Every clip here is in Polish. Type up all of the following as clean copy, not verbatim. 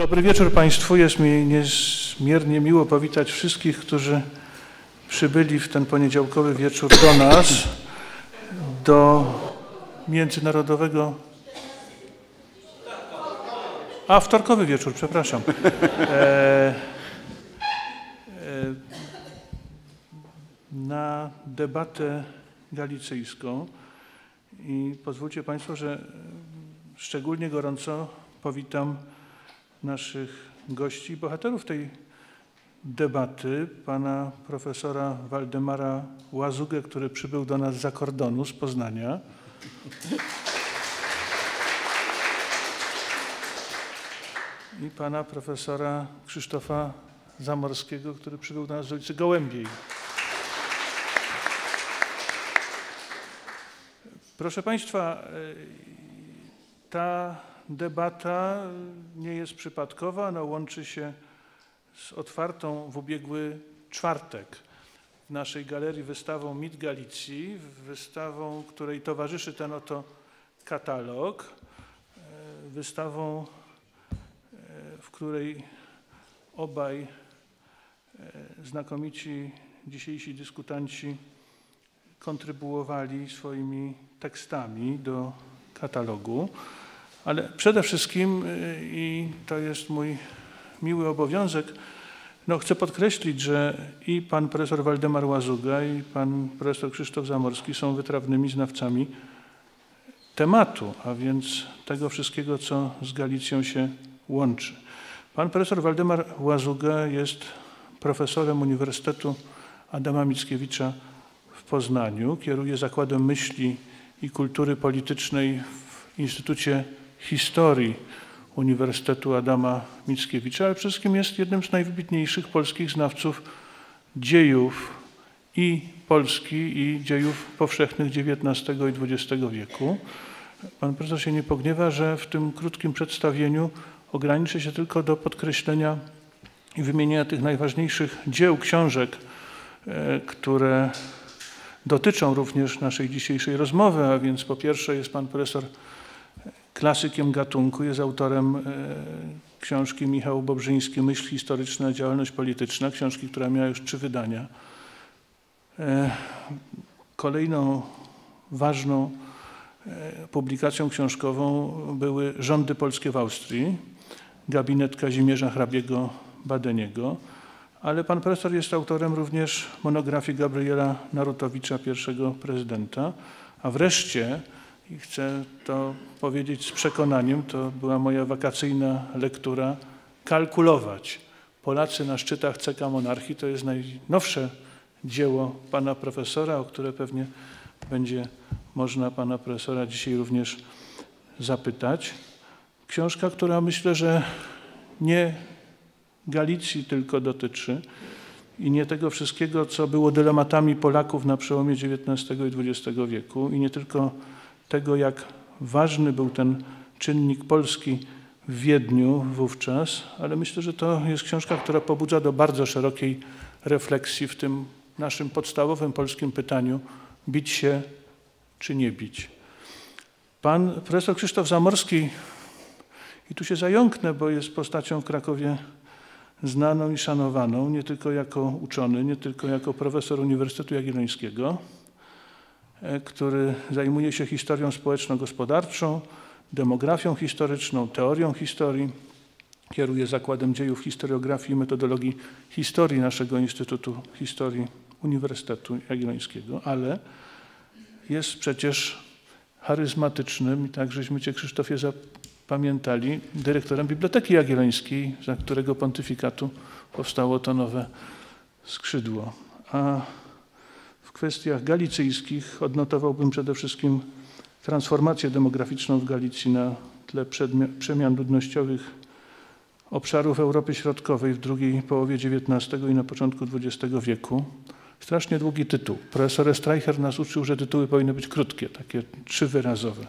Dobry wieczór Państwu. Jest mi niezmiernie miło powitać wszystkich, którzy przybyli w ten poniedziałkowy wieczór do nas, do międzynarodowego... wtorkowy wieczór, przepraszam. Na debatę galicyjską i pozwólcie Państwo, że szczególnie gorąco powitam naszych gości i bohaterów tej debaty, pana profesora Waldemara Łazugę, który przybył do nas zza kordonu, z Poznania. I pana profesora Krzysztofa Zamorskiego, który przybył do nas z ulicy Gołębiej. Proszę Państwa, ta debata nie jest przypadkowa, ona łączy się z otwartą w ubiegły czwartek w naszej galerii wystawą Mit Galicji, wystawą, której towarzyszy ten oto katalog, wystawą, w której obaj znakomici dzisiejsi dyskutanci kontrybuowali swoimi tekstami do katalogu. Ale przede wszystkim, i to jest mój miły obowiązek, chcę podkreślić, że i pan profesor Waldemar Łazuga, i pan profesor Krzysztof Zamorski są wytrawnymi znawcami tematu, a więc tego wszystkiego, co z Galicją się łączy. Pan profesor Waldemar Łazuga jest profesorem Uniwersytetu Adama Mickiewicza w Poznaniu, kieruje Zakładem Myśli i Kultury Politycznej w Instytucie Historii Uniwersytetu Adama Mickiewicza, ale przede wszystkim jest jednym z najwybitniejszych polskich znawców dziejów i Polski, i dziejów powszechnych XIX i XX wieku. Pan profesor się nie pogniewa, że w tym krótkim przedstawieniu ograniczę się tylko do podkreślenia i wymienienia tych najważniejszych dzieł, książek, które dotyczą również naszej dzisiejszej rozmowy, a więc po pierwsze jest pan profesor klasykiem gatunku, jest autorem książki Michał Bobrzyński „Myśl historyczna, działalność polityczna”, książki, która miała już 3 wydania. Kolejną ważną publikacją książkową były Rządy polskie w Austrii, gabinet Kazimierza hrabiego Badeniego, ale pan profesor jest autorem również monografii Gabriela Narutowicza, pierwszego prezydenta, a wreszcie, i chcę to powiedzieć z przekonaniem, to była moja wakacyjna lektura, Kalkulować. Polacy na szczytach CK Monarchii. To jest najnowsze dzieło pana profesora, o które pewnie będzie można pana profesora dzisiaj również zapytać. Książka, która myślę, że nie Galicji tylko dotyczy i nie tego wszystkiego, co było dylematami Polaków na przełomie XIX i XX wieku i nie tylko tego, jak ważny był ten czynnik polski w Wiedniu wówczas, ale myślę, że to jest książka, która pobudza do bardzo szerokiej refleksji w tym naszym podstawowym polskim pytaniu: bić się czy nie bić. Pan profesor Krzysztof Zamorski, i tu się zająknę, bo jest postacią w Krakowie znaną i szanowaną, nie tylko jako uczony, nie tylko jako profesor Uniwersytetu Jagiellońskiego, który zajmuje się historią społeczno-gospodarczą, demografią historyczną, teorią historii, kieruje Zakładem Dziejów, Historiografii i Metodologii Historii naszego Instytutu Historii Uniwersytetu Jagiellońskiego, ale jest przecież charyzmatycznym, i tak żeśmy cię, Krzysztofie, zapamiętali, dyrektorem Biblioteki Jagiellońskiej, za którego pontyfikatu powstało to nowe skrzydło. A w kwestiach galicyjskich odnotowałbym przede wszystkim transformację demograficzną w Galicji na tle przemian ludnościowych obszarów Europy Środkowej w drugiej połowie XIX i na początku XX wieku. Strasznie długi tytuł. Profesor Streicher nas uczył, że tytuły powinny być krótkie, takie 3-wyrazowe.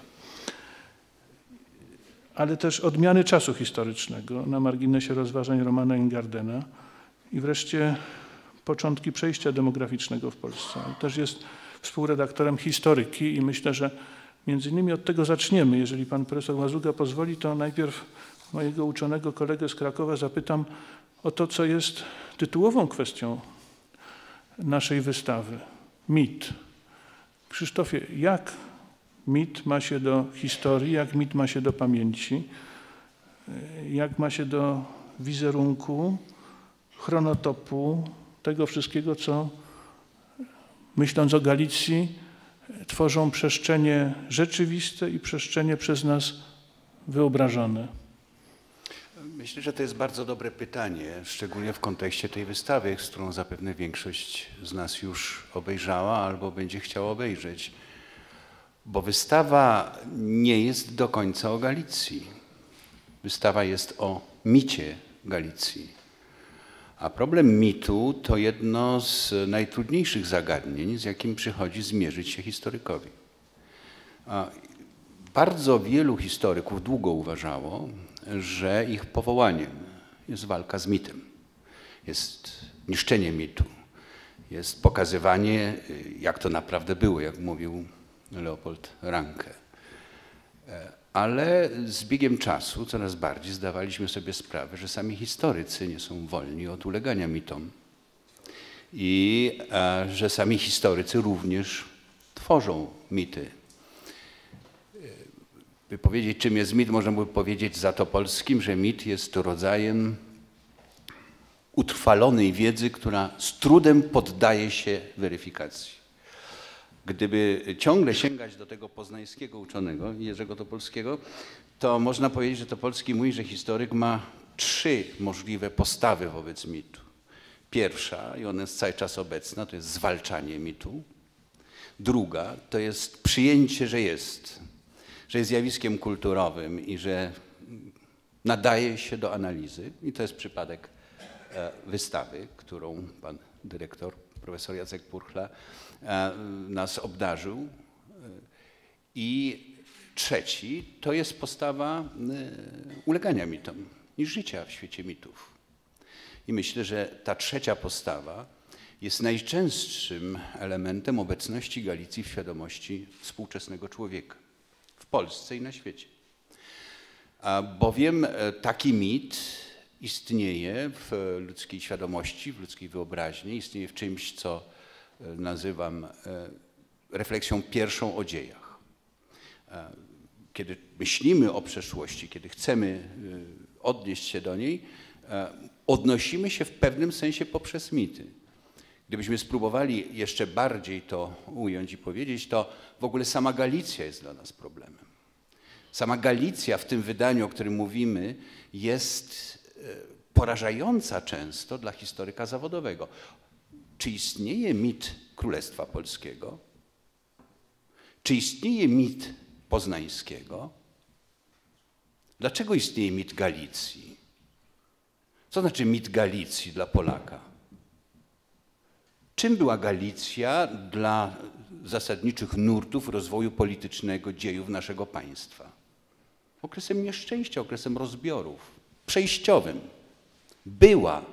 Ale też odmiany czasu historycznego na marginesie rozważań Romana Ingardena i wreszcie początki przejścia demograficznego w Polsce. On też jest współredaktorem historyki i myślę, że między innymi od tego zaczniemy. Jeżeli pan profesor Łazuga pozwoli, to najpierw mojego uczonego kolegę z Krakowa zapytam o to, co jest tytułową kwestią naszej wystawy. Mit. Krzysztofie, jak mit ma się do historii, jak mit ma się do pamięci, jak ma się do wizerunku, chronotopu, tego wszystkiego, co myśląc o Galicji, tworzą przestrzenie rzeczywiste i przestrzenie przez nas wyobrażone? Myślę, że to jest bardzo dobre pytanie, szczególnie w kontekście tej wystawy, z którą zapewne większość z nas już obejrzała albo będzie chciała obejrzeć. Bo wystawa nie jest do końca o Galicji. Wystawa jest o micie Galicji. A problem mitu to jedno z najtrudniejszych zagadnień, z jakim przychodzi zmierzyć się historykowi. Bardzo wielu historyków długo uważało, że ich powołaniem jest walka z mitem, jest niszczenie mitu, jest pokazywanie, jak to naprawdę było, jak mówił Leopold Ranke. Ale z biegiem czasu coraz bardziej zdawaliśmy sobie sprawę, że sami historycy nie są wolni od ulegania mitom i że sami historycy również tworzą mity. By powiedzieć, czym jest mit, można by powiedzieć Zatopolskim, że mit jest rodzajem utrwalonej wiedzy, która z trudem poddaje się weryfikacji. Gdyby ciągle sięgać do tego poznańskiego uczonego, Jerzego Topolskiego, to można powiedzieć, że Topolski mówi, że historyk ma 3 możliwe postawy wobec mitu. Pierwsza, i ona jest cały czas obecna, to jest zwalczanie mitu. Druga, to jest przyjęcie, że jest zjawiskiem kulturowym i że nadaje się do analizy. I to jest przypadek wystawy, którą pan dyrektor, profesor Jacek Purchla, nas obdarzył. I trzeci to jest postawa ulegania mitom i życia w świecie mitów. I myślę, że ta trzecia postawa jest najczęstszym elementem obecności Galicji w świadomości współczesnego człowieka w Polsce i na świecie. Bowiem taki mit istnieje w ludzkiej świadomości, w ludzkiej wyobraźni, istnieje w czymś, co nazywam refleksją pierwszą o dziejach. Kiedy myślimy o przeszłości, kiedy chcemy odnieść się do niej, odnosimy się w pewnym sensie poprzez mity. Gdybyśmy spróbowali jeszcze bardziej to ująć i powiedzieć, to w ogóle sama Galicja jest dla nas problemem. Sama Galicja w tym wydaniu, o którym mówimy, jest porażająca często dla historyka zawodowego. Czy istnieje mit Królestwa Polskiego? Czy istnieje mit poznańskiego? Dlaczego istnieje mit Galicji? Co znaczy mit Galicji dla Polaka? Czym była Galicja dla zasadniczych nurtów rozwoju politycznego dziejów naszego państwa? Okresem nieszczęścia, okresem rozbiorów, przejściowym. Była.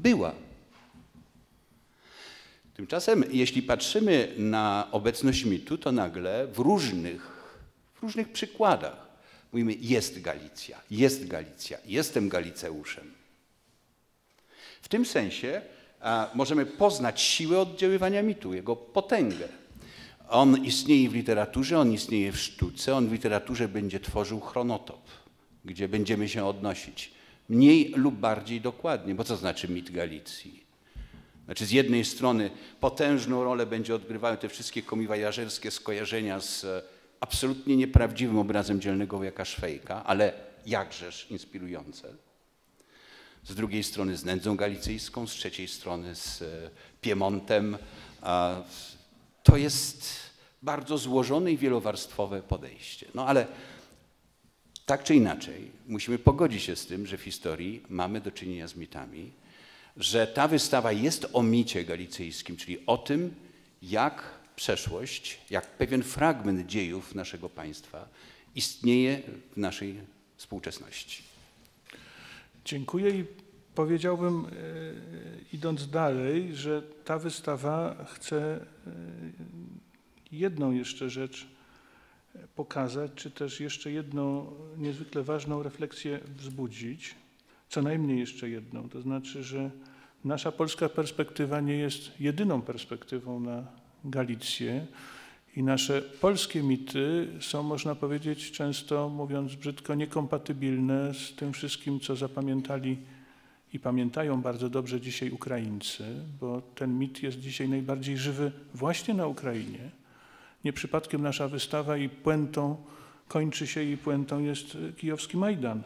Tymczasem, jeśli patrzymy na obecność mitu, to nagle w różnych przykładach mówimy: jest Galicja, jestem Galiceuszem. W tym sensie możemy poznać siłę oddziaływania mitu, jego potęgę. On istnieje w literaturze, on istnieje w sztuce, on w literaturze będzie tworzył chronotop, gdzie będziemy się odnosić mniej lub bardziej dokładnie. Bo co znaczy mit Galicji? Znaczy z jednej strony potężną rolę będzie odgrywały te wszystkie komiwojażerskie skojarzenia z absolutnie nieprawdziwym obrazem dzielnego wojaka Szwejka, ale jakżeż inspirujące. Z drugiej strony z nędzą galicyjską, z trzeciej strony z Piemontem. To jest bardzo złożone i wielowarstwowe podejście. No ale tak czy inaczej musimy pogodzić się z tym, że w historii mamy do czynienia z mitami, że ta wystawa jest o micie galicyjskim, czyli o tym, jak przeszłość, jak pewien fragment dziejów naszego państwa istnieje w naszej współczesności. Dziękuję i powiedziałbym, idąc dalej, że ta wystawa chce jedną jeszcze rzecz pokazać, czy też jeszcze jedną niezwykle ważną refleksję wzbudzić, co najmniej jeszcze jedną. To znaczy, że nasza polska perspektywa nie jest jedyną perspektywą na Galicję i nasze polskie mity są, można powiedzieć, często, mówiąc brzydko, niekompatybilne z tym wszystkim, co zapamiętali i pamiętają bardzo dobrze dzisiaj Ukraińcy, bo ten mit jest dzisiaj najbardziej żywy właśnie na Ukrainie. Nie przypadkiem nasza wystawa i puentą kończy się, i puentą jest kijowski Majdan.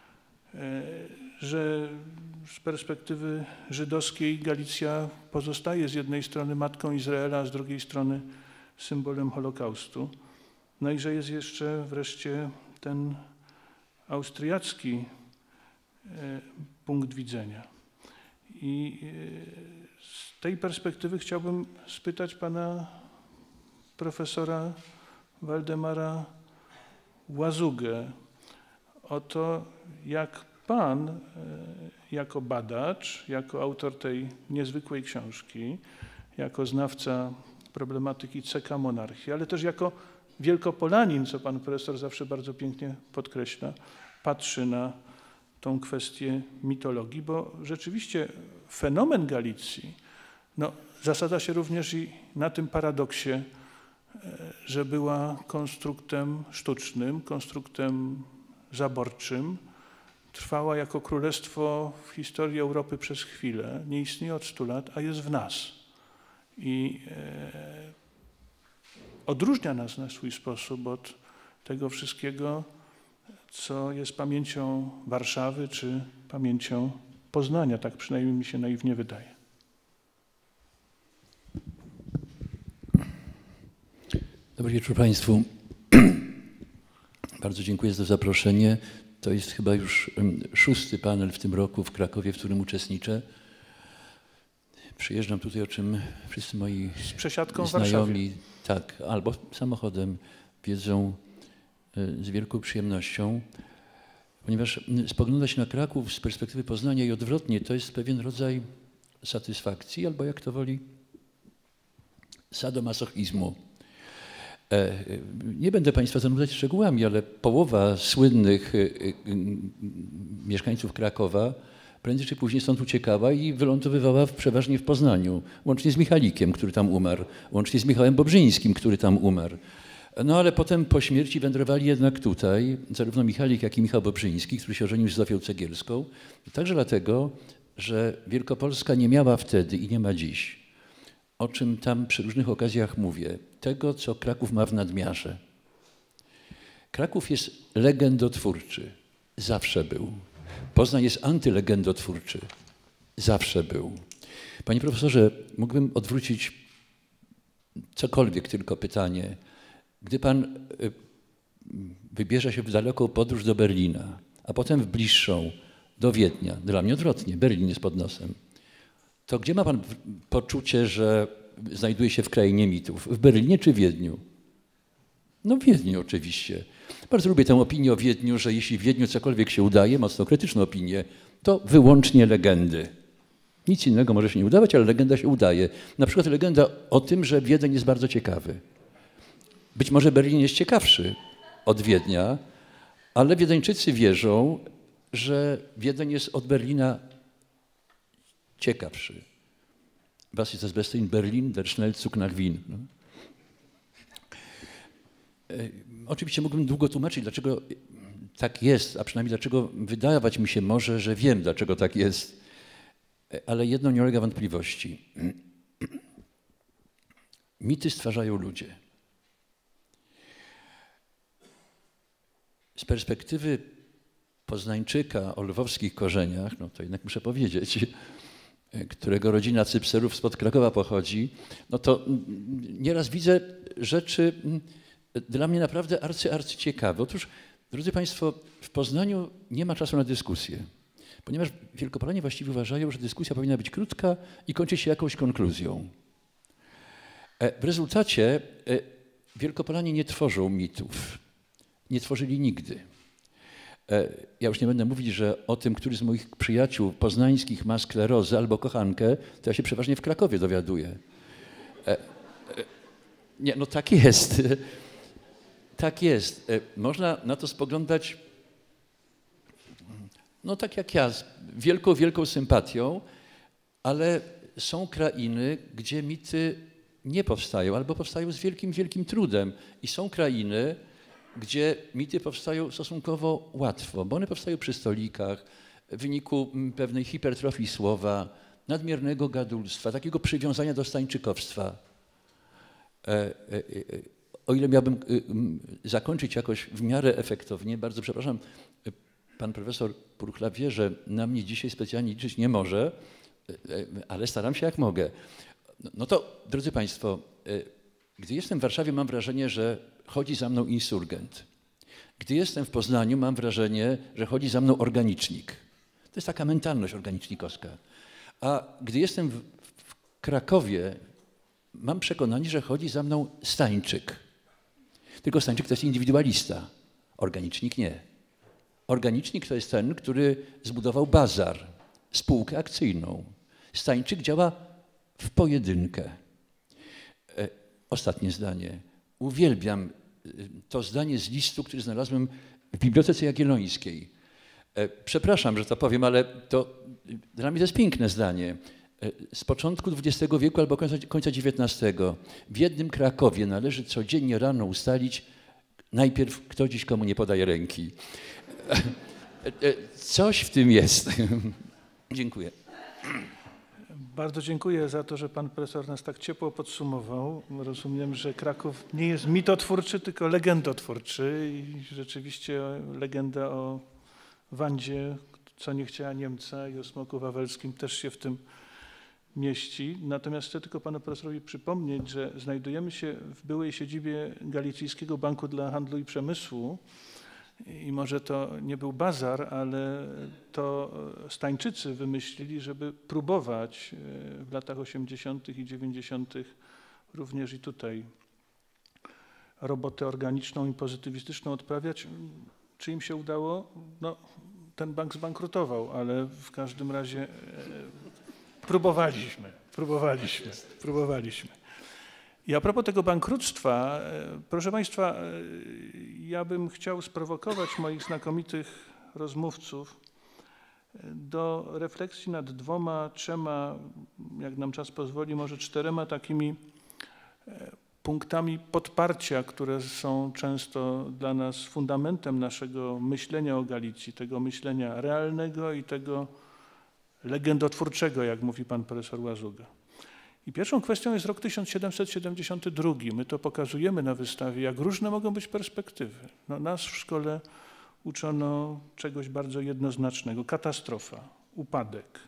Że z perspektywy żydowskiej Galicja pozostaje z jednej strony matką Izraela, a z drugiej strony symbolem Holokaustu. No i że jest jeszcze wreszcie ten austriacki punkt widzenia. I z tej perspektywy chciałbym spytać pana profesora Waldemara Łazugę o to, jak pan jako badacz, jako autor tej niezwykłej książki, jako znawca problematyki CK monarchii, ale też jako Wielkopolanin, co pan profesor zawsze bardzo pięknie podkreśla, patrzy na tą kwestię mitologii, bo rzeczywiście fenomen Galicji zasadza się również i na tym paradoksie, że była konstruktem sztucznym, konstruktem zaborczym, trwała jako królestwo w historii Europy przez chwilę, nie istnieje od 100 lat, a jest w nas. I odróżnia nas na swój sposób od tego wszystkiego, co jest pamięcią Warszawy czy pamięcią Poznania. Tak przynajmniej mi się naiwnie wydaje. Dobry wieczór Państwu. Bardzo dziękuję za zaproszenie. To jest chyba już 6. panel w tym roku w Krakowie, w którym uczestniczę. Przyjeżdżam tutaj, o czym wszyscy moi z przesiadką znajomi, tak, albo samochodem wiedzą z wielką przyjemnością, ponieważ spoglądać na Kraków z perspektywy Poznania i odwrotnie to jest pewien rodzaj satysfakcji, albo jak to woli, sadomasochizmu. Nie będę Państwa zanudzać szczegółami, ale połowa słynnych mieszkańców Krakowa prędzej czy później stąd uciekała i wylądowywała przeważnie w Poznaniu, łącznie z Michalikiem, który tam umarł, łącznie z Michałem Bobrzyńskim, który tam umarł. No ale potem po śmierci wędrowali jednak tutaj, zarówno Michalik, jak i Michał Bobrzyński, który się ożenił z Zofią Cegielską. Także dlatego, że Wielkopolska nie miała wtedy i nie ma dziś, o czym tam przy różnych okazjach mówię, tego, co Kraków ma w nadmiarze. Kraków jest legendotwórczy. Zawsze był. Poznań jest antylegendotwórczy. Zawsze był. Panie profesorze, mógłbym odwrócić cokolwiek tylko pytanie. Gdy pan wybierze się w daleką podróż do Berlina, a potem w bliższą, do Wiednia, dla mnie odwrotnie, Berlin jest pod nosem, to gdzie ma pan poczucie, że znajduje się w krainie mitów? W Berlinie czy w Wiedniu? No w Wiedniu oczywiście. Bardzo lubię tę opinię o Wiedniu, że jeśli w Wiedniu cokolwiek się udaje, mocno krytyczną opinię, to wyłącznie legendy. Nic innego może się nie udawać, ale legenda się udaje. Na przykład legenda o tym, że Wiedeń jest bardzo ciekawy. Być może Berlin jest ciekawszy od Wiednia, ale Wiedeńczycy wierzą, że Wiedeń jest od Berlina ciekawszy. Was ist das Beste in Berlin, der Schnellzug nach Wien. No? Oczywiście mógłbym długo tłumaczyć, dlaczego tak jest, a przynajmniej dlaczego wydawać mi się może, że wiem, dlaczego tak jest. Ale jedno nie ulega wątpliwości. Mity stwarzają ludzie. Z perspektywy Poznańczyka o lwowskich korzeniach, no to jednak muszę powiedzieć, którego rodzina Cypserów spod Krakowa pochodzi, no to nieraz widzę rzeczy dla mnie naprawdę arcyciekawe. Otóż, drodzy Państwo, w Poznaniu nie ma czasu na dyskusję, ponieważ Wielkopolanie właściwie uważają, że dyskusja powinna być krótka i kończyć się jakąś konkluzją. W rezultacie Wielkopolanie nie tworzą mitów. Nie tworzyli nigdy. Ja już nie będę mówić, że o tym, który z moich przyjaciół poznańskich ma sklerozę albo kochankę, to ja się przeważnie w Krakowie dowiaduję. Nie, no tak jest. Tak jest. Można na to spoglądać, no tak jak ja, z wielką, wielką sympatią, ale są krainy, gdzie mity nie powstają albo powstają z wielkim, wielkim trudem. I są krainy, gdzie mity powstają stosunkowo łatwo, bo one powstają przy stolikach, w wyniku pewnej hipertrofii słowa, nadmiernego gadulstwa, takiego przywiązania do stańczykowstwa. O ile miałbym zakończyć jakoś w miarę efektownie, bardzo przepraszam, pan profesor Purchla wie, że na mnie dzisiaj specjalnie liczyć nie może, ale staram się jak mogę. No to, drodzy państwo, gdy jestem w Warszawie, mam wrażenie, że chodzi za mną insurgent. Gdy jestem w Poznaniu, mam wrażenie, że chodzi za mną organicznik. To jest taka mentalność organicznikowska. A gdy jestem w Krakowie, mam przekonanie, że chodzi za mną Stańczyk. Tylko Stańczyk to jest indywidualista, organicznik nie. Organicznik to jest ten, który zbudował bazar, spółkę akcyjną. Stańczyk działa w pojedynkę. Ostatnie zdanie. Uwielbiam to zdanie z listu, który znalazłem w Bibliotece Jagiellońskiej. Przepraszam, że to powiem, ale to dla mnie to jest piękne zdanie. Z początku XX wieku albo końca XIX w jednym Krakowie należy codziennie rano ustalić najpierw, kto dziś komu nie podaje ręki. Coś w tym jest. Dziękuję. Bardzo dziękuję za to, że pan profesor nas tak ciepło podsumował. Rozumiem, że Kraków nie jest mitotwórczy, tylko legendotwórczy i rzeczywiście legenda o Wandzie, co nie chciała Niemca, i o smoku wawelskim też się w tym mieści. Natomiast chcę tylko panu profesorowi przypomnieć, że znajdujemy się w byłej siedzibie Galicyjskiego Banku dla Handlu i Przemysłu i może to nie był bazar, ale to Stańczycy wymyślili, żeby próbować w latach 80. i 90. również i tutaj robotę organiczną i pozytywistyczną odprawiać. Czy im się udało? No, ten bank zbankrutował, ale w każdym razie próbowaliśmy. I a propos tego bankructwa, proszę państwa, ja bym chciał sprowokować moich znakomitych rozmówców do refleksji nad 2, 3, jak nam czas pozwoli, może 4 takimi punktami podparcia, które są często dla nas fundamentem naszego myślenia o Galicji, tego myślenia realnego i tego legendotwórczego, jak mówi pan profesor Łazuga. I pierwszą kwestią jest rok 1772. My to pokazujemy na wystawie, jak różne mogą być perspektywy. No, nas w szkole uczono czegoś bardzo jednoznacznego. Katastrofa, upadek.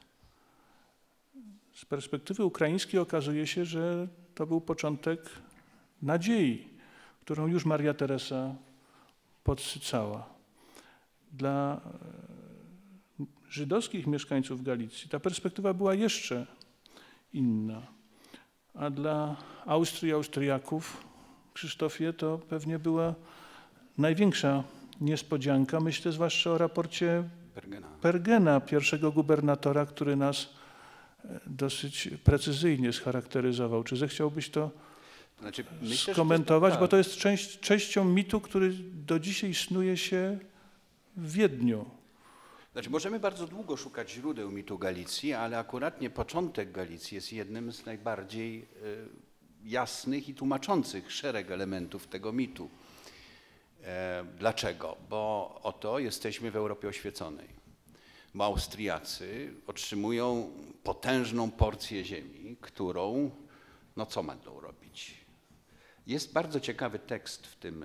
Z perspektywy ukraińskiej okazuje się, że to był początek nadziei, którą już Maria Teresa podsycała. Dla żydowskich mieszkańców Galicji ta perspektywa była jeszcze inna. A dla Austrii i Austriaków, Krzysztofie, to pewnie była największa niespodzianka. Myślę zwłaszcza o raporcie Pergena, pierwszego gubernatora, który nas dosyć precyzyjnie scharakteryzował. Czy zechciałbyś to skomentować? Bo to jest częścią mitu, który do dzisiaj snuje się w Wiedniu. Znaczy, możemy bardzo długo szukać źródeł mitu Galicji, ale akuratnie początek Galicji jest jednym z najbardziej jasnych i tłumaczących szereg elementów tego mitu. Dlaczego? Bo oto jesteśmy w Europie oświeconej. Bo Austriacy otrzymują potężną porcję ziemi, którą, no co będą robić? Jest bardzo ciekawy tekst w tym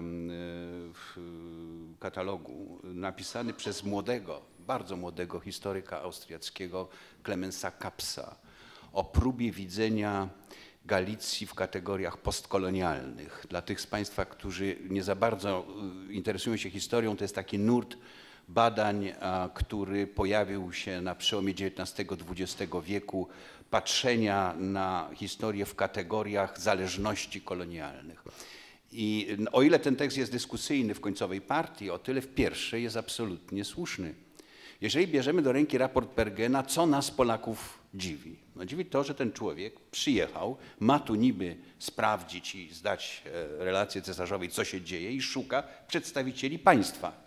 katalogu, napisany przez bardzo młodego historyka austriackiego Clemensa Kapsa o próbie widzenia Galicji w kategoriach postkolonialnych. Dla tych z państwa, którzy nie za bardzo interesują się historią, to jest taki nurt badań, który pojawił się na przełomie XIX-XX wieku, patrzenia na historię w kategoriach zależności kolonialnych. I o ile ten tekst jest dyskusyjny w końcowej partii, o tyle w pierwszej jest absolutnie słuszny. Jeżeli bierzemy do ręki raport Pergena, co nas Polaków dziwi? No dziwi to, że ten człowiek przyjechał, ma tu niby sprawdzić i zdać relację cesarzowej, co się dzieje i szuka przedstawicieli państwa.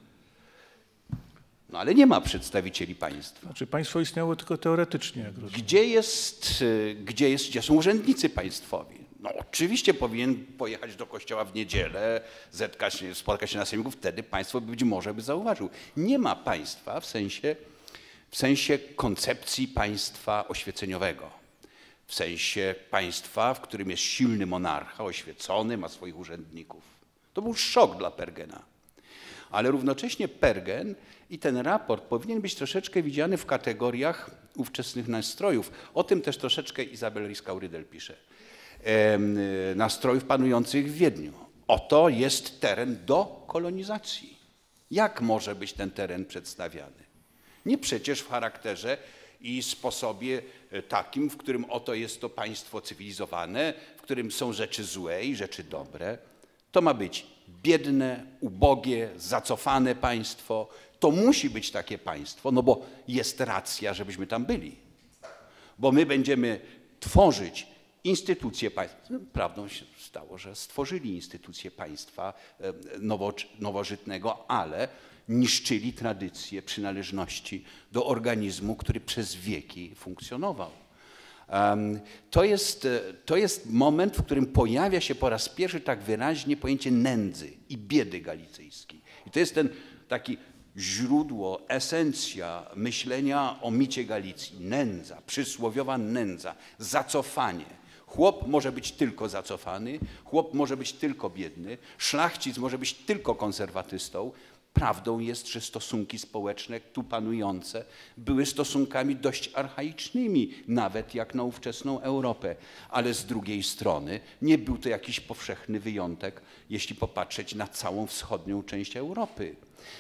No ale nie ma przedstawicieli państwa. Znaczy państwo istniało tylko teoretycznie, jak rozumiem. Gdzie są urzędnicy państwowi? No oczywiście powinien pojechać do kościoła w niedzielę, spotkać się na sejmiku, wtedy państwo być może by zauważył. Nie ma państwa w sensie koncepcji państwa oświeceniowego, w sensie państwa, w którym jest silny monarcha, oświecony, ma swoich urzędników. To był szok dla Pergena. Ale równocześnie Pergen i ten raport powinien być troszeczkę widziany w kategoriach ówczesnych nastrojów. O tym też troszeczkę Isabel Riscaurydel pisze. Nastrojów panujących w Wiedniu. Oto jest teren do kolonizacji. Jak może być ten teren przedstawiany? Nie przecież w charakterze i sposobie takim, w którym oto jest to państwo cywilizowane, w którym są rzeczy złe i rzeczy dobre. To ma być biedne, ubogie, zacofane państwo. To musi być takie państwo, no bo jest racja, żebyśmy tam byli. Bo my będziemy tworzyć instytucje państwa. Prawdą się stało, że stworzyli instytucje państwa nowożytnego, ale niszczyli tradycję przynależności do organizmu, który przez wieki funkcjonował. To jest moment, w którym pojawia się po raz pierwszy tak wyraźnie pojęcie nędzy i biedy galicyjskiej. I to jest ten taki źródło, esencja myślenia o micie Galicji. Nędza, przysłowiowa nędza, zacofanie. Chłop może być tylko zacofany, chłop może być tylko biedny, szlachcic może być tylko konserwatystą. Prawdą jest, że stosunki społeczne tu panujące były stosunkami dość archaicznymi, nawet jak na ówczesną Europę. Ale z drugiej strony nie był to jakiś powszechny wyjątek, jeśli popatrzeć na całą wschodnią część Europy.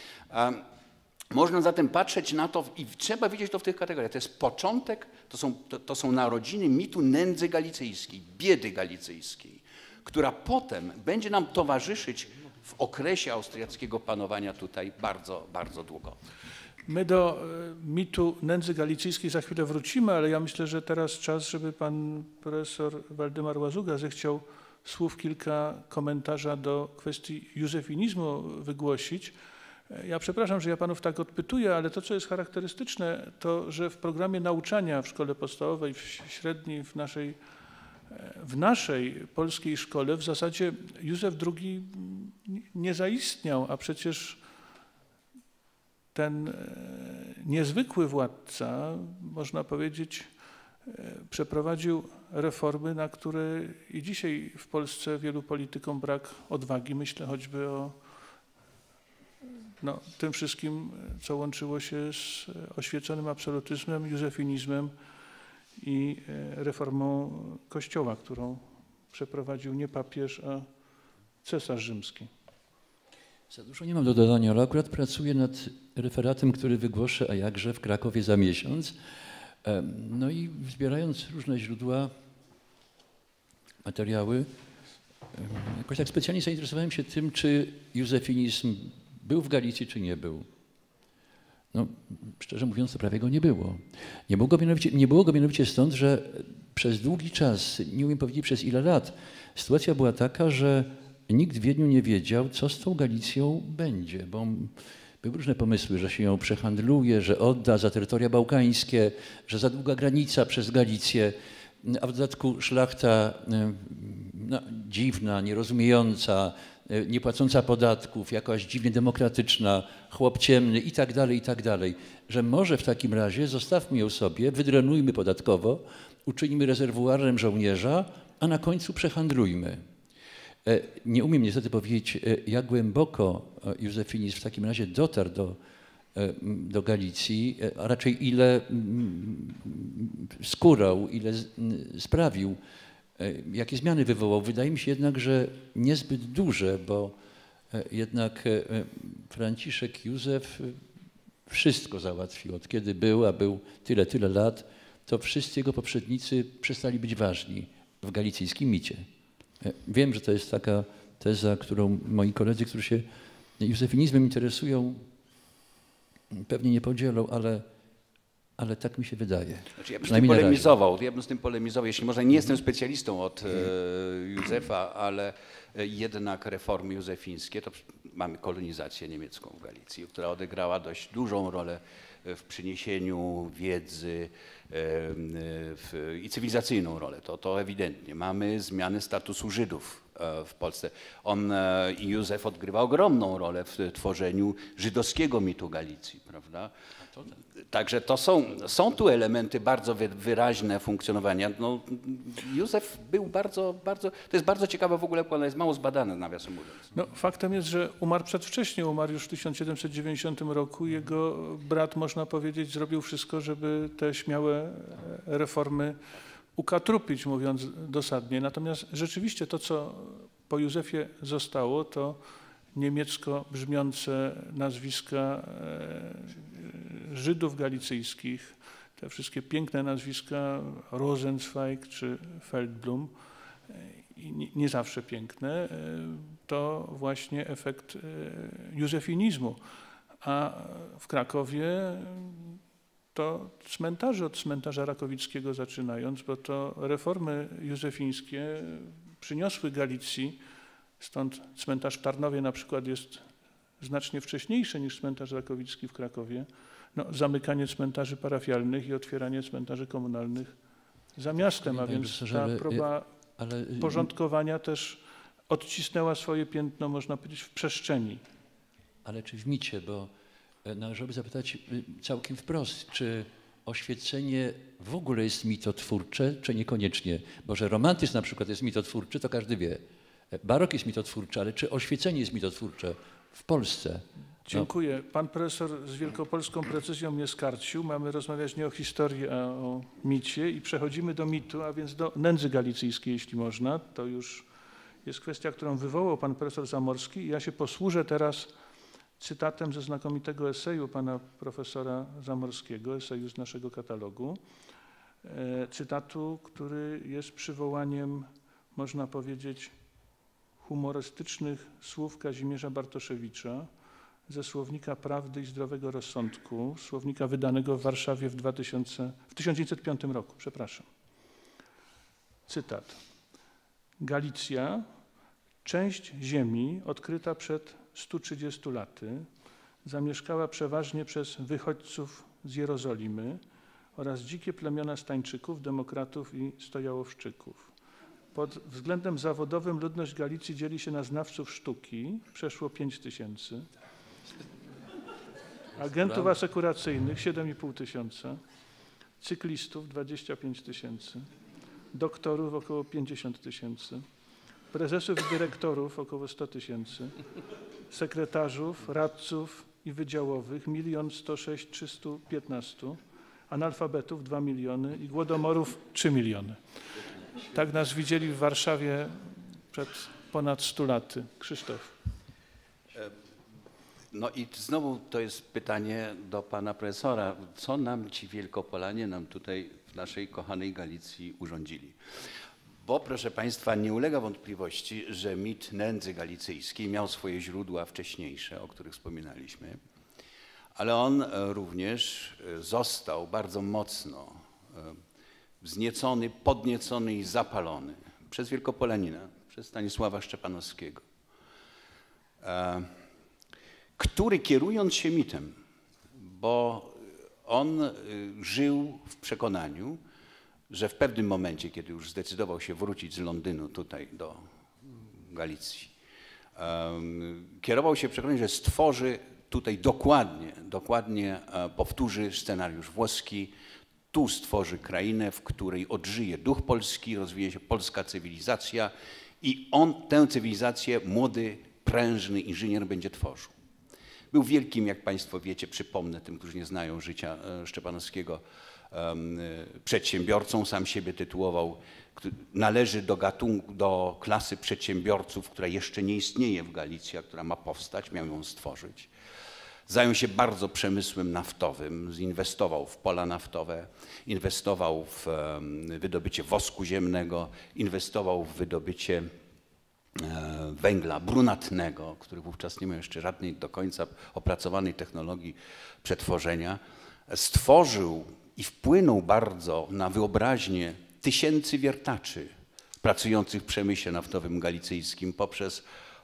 Można zatem patrzeć na to i trzeba widzieć to w tych kategoriach. To jest początek, to są narodziny mitu nędzy galicyjskiej, biedy galicyjskiej, która potem będzie nam towarzyszyć w okresie austriackiego panowania tutaj bardzo, bardzo długo. My do mitu nędzy galicyjskiej za chwilę wrócimy, ale ja myślę, że teraz czas, żeby pan profesor Waldemar Łazuga zechciał słów kilka komentarza do kwestii józefinizmu wygłosić. Ja przepraszam, że ja panów tak odpytuję, ale to, co jest charakterystyczne, to, że w programie nauczania w szkole podstawowej, w średniej, w naszej polskiej szkole w zasadzie Józef II nie zaistniał, a przecież ten niezwykły władca, można powiedzieć, przeprowadził reformy, na które i dzisiaj w Polsce wielu politykom brak odwagi. Myślę choćby o tym wszystkim, co łączyło się z oświeconym absolutyzmem, józefinizmem i reformą Kościoła, którą przeprowadził nie papież, a cesarz rzymski. Za dużo nie mam do dodania, ale akurat pracuję nad referatem, który wygłoszę, a jakże, w Krakowie za miesiąc. No i zbierając różne źródła, materiały, jakoś tak specjalnie zainteresowałem się tym, czy józefinizm był w Galicji, czy nie był. No, szczerze mówiąc, to prawie go nie było. Nie było go mianowicie stąd, że przez długi czas, nie umiem powiedzieć przez ile lat, sytuacja była taka, że nikt w Wiedniu nie wiedział, co z tą Galicją będzie, bo były różne pomysły, że się ją przehandluje, że odda za terytoria bałkańskie, że za długa granica przez Galicję, a w dodatku szlachta dziwna, nierozumiejąca, nie płacąca podatków, jakaś dziwnie demokratyczna, chłop ciemny i tak dalej, że może w takim razie zostawmy ją sobie, wydrenujmy podatkowo, uczynimy rezerwuarem żołnierza, a na końcu przehandlujmy. Nie umiem niestety powiedzieć, jak głęboko józefinizm w takim razie dotarł do Galicji, a raczej ile skórał, ile sprawił, jakie zmiany wywołał. Wydaje mi się jednak, że niezbyt duże, bo jednak Franciszek Józef wszystko załatwił. Od kiedy był, a był tyle lat, to wszyscy jego poprzednicy przestali być ważni w galicyjskim micie. Wiem, że to jest taka teza, którą moi koledzy, którzy się józefinizmem interesują, pewnie nie podzielą, ale tak mi się wydaje. Znaczy, ja bym Przynajmniej z tym polemizował, jeśli może nie jestem specjalistą od Józefa, ale jednak reformy józefińskie, to mamy kolonizację niemiecką w Galicji, która odegrała dość dużą rolę w przyniesieniu wiedzy i cywilizacyjną rolę, to ewidentnie. Mamy zmianę statusu Żydów w Polsce. Józef odgrywa ogromną rolę w tworzeniu żydowskiego mitu Galicji, prawda? Także to są tu elementy bardzo wyraźne funkcjonowania. No, Józef był bardzo, to jest bardzo ciekawe w ogóle, ona jest mało zbadana, nawiasem mówiąc. No, faktem jest, że umarł przedwcześnie, umarł już w 1790 roku. Jego brat, można powiedzieć, zrobił wszystko, żeby te śmiałe reformy ukatrupić, mówiąc dosadnie. Natomiast rzeczywiście to, co po Józefie zostało, to niemiecko brzmiące nazwiska Żydów galicyjskich, te wszystkie piękne nazwiska Rosenzweig czy Feldblum, nie zawsze piękne, to właśnie efekt józefinizmu. A w Krakowie to cmentarze, od cmentarza Rakowickiego zaczynając, bo to reformy józefińskie przyniosły Galicji, stąd cmentarz w Tarnowie na przykład jest znacznie wcześniejszy niż cmentarz Rakowicki w Krakowie. No, zamykanie cmentarzy parafialnych i otwieranie cmentarzy komunalnych za miastem, a więc ta próba porządkowania też odcisnęła swoje piętno, można powiedzieć, w przestrzeni. Ale czy w micie, bo należałoby zapytać całkiem wprost, czy oświecenie w ogóle jest mitotwórcze, czy niekoniecznie? Bo że romantyzm na przykład jest mitotwórczy, to każdy wie. Barok jest mitotwórczy, ale czy oświecenie jest mitotwórcze w Polsce? Dziękuję. Pan profesor z wielkopolską precyzją mnie skarcił. Mamy rozmawiać nie o historii, a o micie i przechodzimy do mitu, a więc do nędzy galicyjskiej, jeśli można. To już jest kwestia, którą wywołał pan profesor Zamorski i ja się posłużę teraz cytatem ze znakomitego eseju pana profesora Zamorskiego, eseju z naszego katalogu. Cytatu, który jest przywołaniem, można powiedzieć, humorystycznych słów Kazimierza Bartoszewicza ze Słownika Prawdy i Zdrowego Rozsądku, słownika wydanego w Warszawie w 1905 roku. Przepraszam. Cytat. Galicja, część ziemi odkryta przed 130 laty, zamieszkała przeważnie przez wychodźców z Jerozolimy oraz dzikie plemiona Stańczyków, demokratów i stojałowszczyków. Pod względem zawodowym ludność Galicji dzieli się na znawców sztuki, przeszło 5000, agentów asekuracyjnych 7,5 tysiąca, cyklistów 25 000, doktorów około 50 000, prezesów i dyrektorów około 100 000, sekretarzów, radców i wydziałowych 1 106 315, analfabetów 2 miliony i głodomorów 3 miliony. Tak nas widzieli w Warszawie przed ponad 100 laty. Krzysztof. No i znowu to jest pytanie do pana profesora. Co nam ci Wielkopolanie nam tutaj w naszej kochanej Galicji urządzili? Bo proszę państwa, nie ulega wątpliwości, że mit nędzy galicyjskiej miał swoje źródła wcześniejsze, o których wspominaliśmy, ale on również został bardzo mocno wzniecony, podniecony i zapalony przez Wielkopolanina, przez Stanisława Szczepanowskiego, który kierując się mitem, bo on żył w przekonaniu, że w pewnym momencie, kiedy już zdecydował się wrócić z Londynu tutaj do Galicji, kierował się przekonaniem, że stworzy tutaj dokładnie powtórzy scenariusz włoski, tu stworzy krainę, w której odżyje duch polski, rozwije się polska cywilizacja i on tę cywilizację, młody, prężny inżynier będzie tworzył. Był wielkim, jak państwo wiecie, przypomnę tym, którzy nie znają życia Szczepanowskiego, przedsiębiorcą, sam siebie tytułował, należy do klasy przedsiębiorców, która jeszcze nie istnieje w Galicji, a która ma powstać, miał ją stworzyć. Zajął się bardzo przemysłem naftowym, zinwestował w pola naftowe, inwestował w wydobycie wosku ziemnego, inwestował w wydobycie węgla brunatnego, który wówczas nie miał jeszcze żadnej do końca opracowanej technologii przetworzenia. Stworzył i wpłynął bardzo na wyobraźnię tysięcy wiertaczy pracujących w przemyśle naftowym galicyjskim poprzez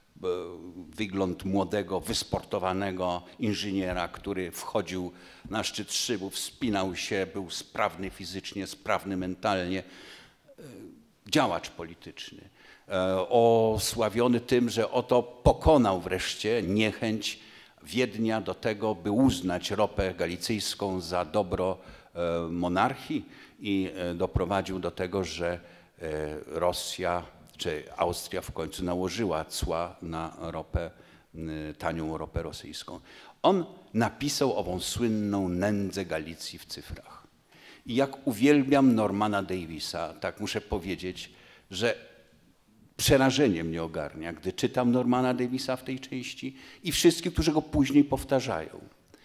wygląd młodego, wysportowanego inżyniera, który wchodził na szczyt szybu, wspinał się, był sprawny fizycznie, sprawny mentalnie, działacz polityczny, osławiony tym, że oto pokonał wreszcie niechęć Wiednia do tego, by uznać ropę galicyjską za dobro monarchii i doprowadził do tego, że Rosja czy Austria w końcu nałożyła cła na ropę, tanią ropę rosyjską. On napisał ową słynną Nędzę Galicji w cyfrach. I jak uwielbiam Normana Davisa, tak muszę powiedzieć, że przerażenie mnie ogarnia, gdy czytam Normana Davisa w tej części i wszystkich, którzy go później powtarzają.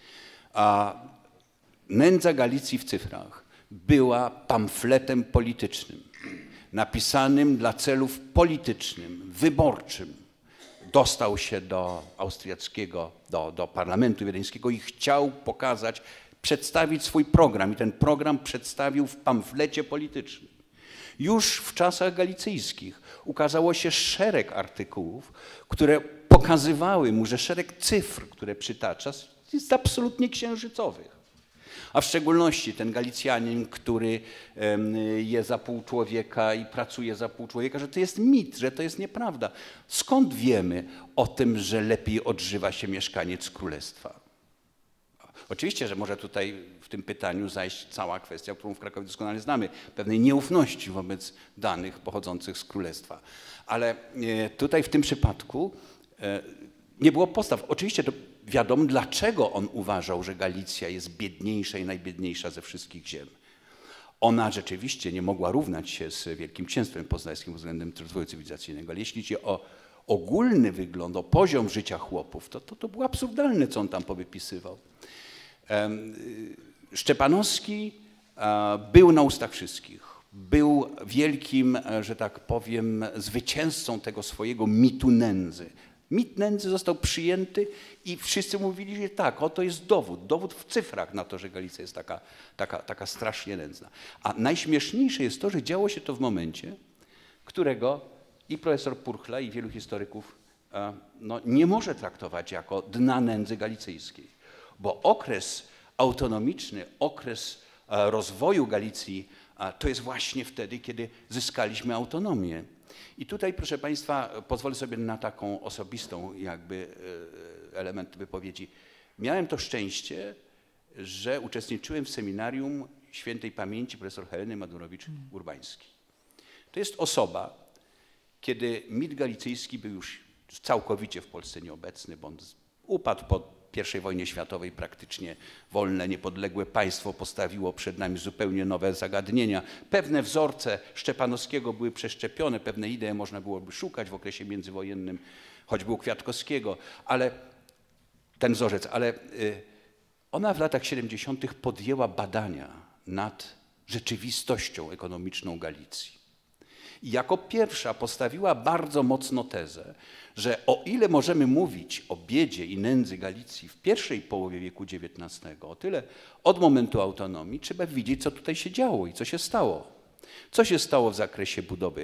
A Nędza Galicji w cyfrach była pamfletem politycznym, napisanym dla celów politycznym, wyborczym. Dostał się do austriackiego, do parlamentu wiedeńskiego i chciał pokazać, przedstawić swój program. I ten program przedstawił w pamflecie politycznym. Już w czasach galicyjskich ukazało się szereg artykułów, które pokazywały mu, że szereg cyfr, które przytacza, jest absolutnie księżycowych. A w szczególności ten Galicjanin, który je za pół człowieka i pracuje za pół człowieka, że to jest mit, że to jest nieprawda. Skąd wiemy o tym, że lepiej odżywa się mieszkaniec królestwa? Oczywiście, że może tutaj w tym pytaniu zajść cała kwestia, którą w Krakowie doskonale znamy, pewnej nieufności wobec danych pochodzących z królestwa. Ale tutaj w tym przypadku nie było podstaw. Oczywiście to wiadomo, dlaczego on uważał, że Galicja jest biedniejsza i najbiedniejsza ze wszystkich ziem. Ona rzeczywiście nie mogła równać się z Wielkim Księstwem Poznańskim względem rozwoju cywilizacyjnego, ale jeśli idzie o ogólny wygląd, o poziom życia chłopów, to było absurdalne, co on tam powypisywał. Szczepanowski był na ustach wszystkich. Był wielkim, że tak powiem, zwycięzcą tego swojego mitu nędzy. Mit nędzy został przyjęty i wszyscy mówili, że tak, oto jest dowód w cyfrach na to, że Galicja jest taka strasznie nędzna. A najśmieszniejsze jest to, że działo się to w momencie, którego i profesor Purchla, i wielu historyków nie może traktować jako dna nędzy galicyjskiej, bo okres autonomiczny, okres rozwoju Galicji to jest właśnie wtedy, kiedy zyskaliśmy autonomię. I tutaj, proszę Państwa, pozwolę sobie na taką osobistą jakby element wypowiedzi. Miałem to szczęście, że uczestniczyłem w seminarium świętej pamięci profesor Heleny Madurowicz-Urbańskiej. To jest osoba, kiedy mit galicyjski był już całkowicie w Polsce nieobecny, bo on upadł po I wojnie światowej, praktycznie wolne, niepodległe państwo postawiło przed nami zupełnie nowe zagadnienia. Pewne wzorce Szczepanowskiego były przeszczepione, pewne idee można byłoby szukać w okresie międzywojennym, choćby u Kwiatkowskiego, ale ten wzorzec, ale ona w latach 70. podjęła badania nad rzeczywistością ekonomiczną Galicji. I jako pierwsza postawiła bardzo mocno tezę, że o ile możemy mówić o biedzie i nędzy Galicji w pierwszej połowie wieku XIX, o tyle od momentu autonomii trzeba widzieć, co tutaj się działo i co się stało. Co się stało w zakresie budowy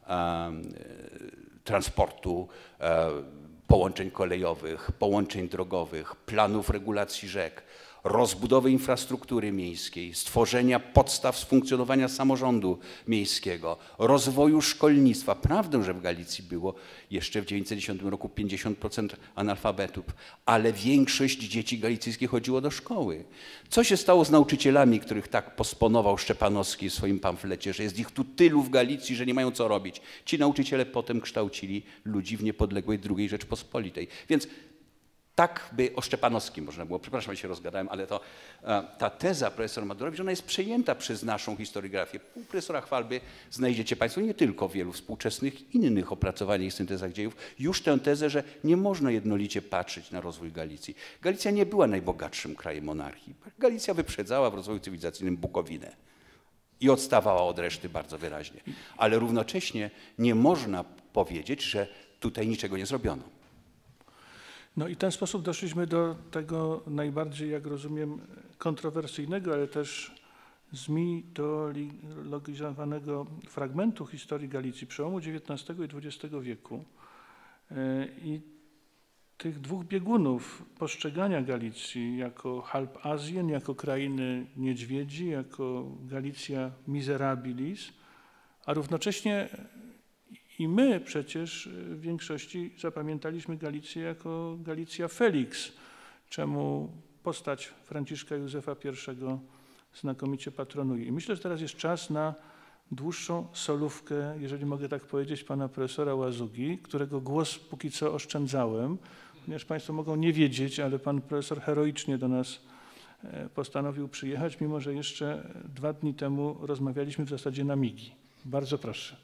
transportu, połączeń kolejowych, połączeń drogowych, planów regulacji rzek, rozbudowy infrastruktury miejskiej, stworzenia podstaw funkcjonowania samorządu miejskiego, rozwoju szkolnictwa. Prawdą, że w Galicji było jeszcze w 1910 roku 50% analfabetów, ale większość dzieci galicyjskich chodziło do szkoły. Co się stało z nauczycielami, których tak posponował Szczepanowski w swoim pamflecie, że jest ich tu tylu w Galicji, że nie mają co robić. Ci nauczyciele potem kształcili ludzi w niepodległej II Rzeczpospolitej. Więc tak by o Szczepanowskim można było, przepraszam, ja się rozgadałem, ale to ta teza profesora Madurowicz, ona jest przejęta przez naszą historiografię. U profesora Chwalby znajdziecie Państwo nie tylko w wielu współczesnych innych opracowaniach i syntezach dziejów, już tę tezę, że nie można jednolicie patrzeć na rozwój Galicji. Galicja nie była najbogatszym krajem monarchii. Galicja wyprzedzała w rozwoju cywilizacyjnym Bukowinę i odstawała od reszty bardzo wyraźnie. Ale równocześnie nie można powiedzieć, że tutaj niczego nie zrobiono. No i w ten sposób doszliśmy do tego najbardziej, jak rozumiem, kontrowersyjnego, ale też zmitologizowanego fragmentu historii Galicji przełomu XIX i XX wieku i tych dwóch biegunów postrzegania Galicji jako halb Azjen, jako krainy niedźwiedzi, jako Galicja miserabilis, a równocześnie i my przecież w większości zapamiętaliśmy Galicję jako Galicja Felix, czemu postać Franciszka Józefa I znakomicie patronuje. I myślę, że teraz jest czas na dłuższą solówkę, jeżeli mogę tak powiedzieć, pana profesora Łazugi, którego głos póki co oszczędzałem, ponieważ państwo mogą nie wiedzieć, ale pan profesor heroicznie do nas postanowił przyjechać, mimo że jeszcze 2 dni temu rozmawialiśmy w zasadzie na migi. Bardzo proszę.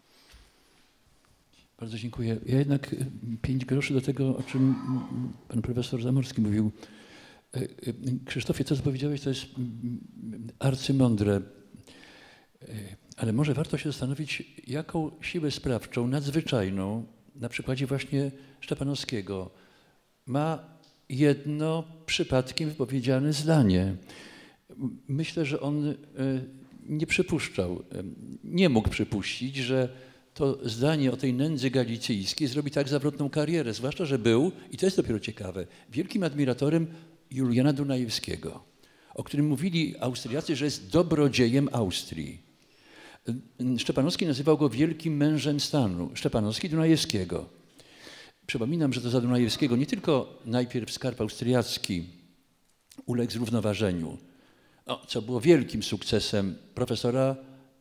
Bardzo dziękuję. Ja jednak 5 groszy do tego, o czym pan profesor Zamorski mówił. Krzysztofie, to co powiedziałeś, to jest arcymądre, ale może warto się zastanowić, jaką siłę sprawczą, nadzwyczajną, na przykładzie właśnie Szczepanowskiego, ma jedno przypadkiem wypowiedziane zdanie. Myślę, że on nie przypuszczał, nie mógł przypuścić, że to zdanie o tej nędzy galicyjskiej zrobi tak zawrotną karierę, zwłaszcza, że był, i to jest dopiero ciekawe, wielkim admiratorem Juliana Dunajewskiego, o którym mówili Austriacy, że jest dobrodziejem Austrii. Szczepanowski nazywał go wielkim mężem stanu, Szczepanowski Dunajewskiego. Przypominam, że to za Dunajewskiego nie tylko najpierw skarb austriacki uległ zrównoważeniu, co było wielkim sukcesem profesora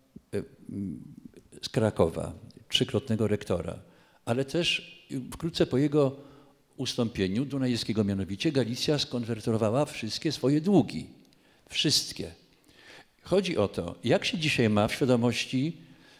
z Krakowa, 3-krotnego rektora, ale też wkrótce po jego ustąpieniu, Dunajewskiego mianowicie, Galicja skonwertowała wszystkie swoje długi. Wszystkie. Chodzi o to, jak się dzisiaj ma w świadomości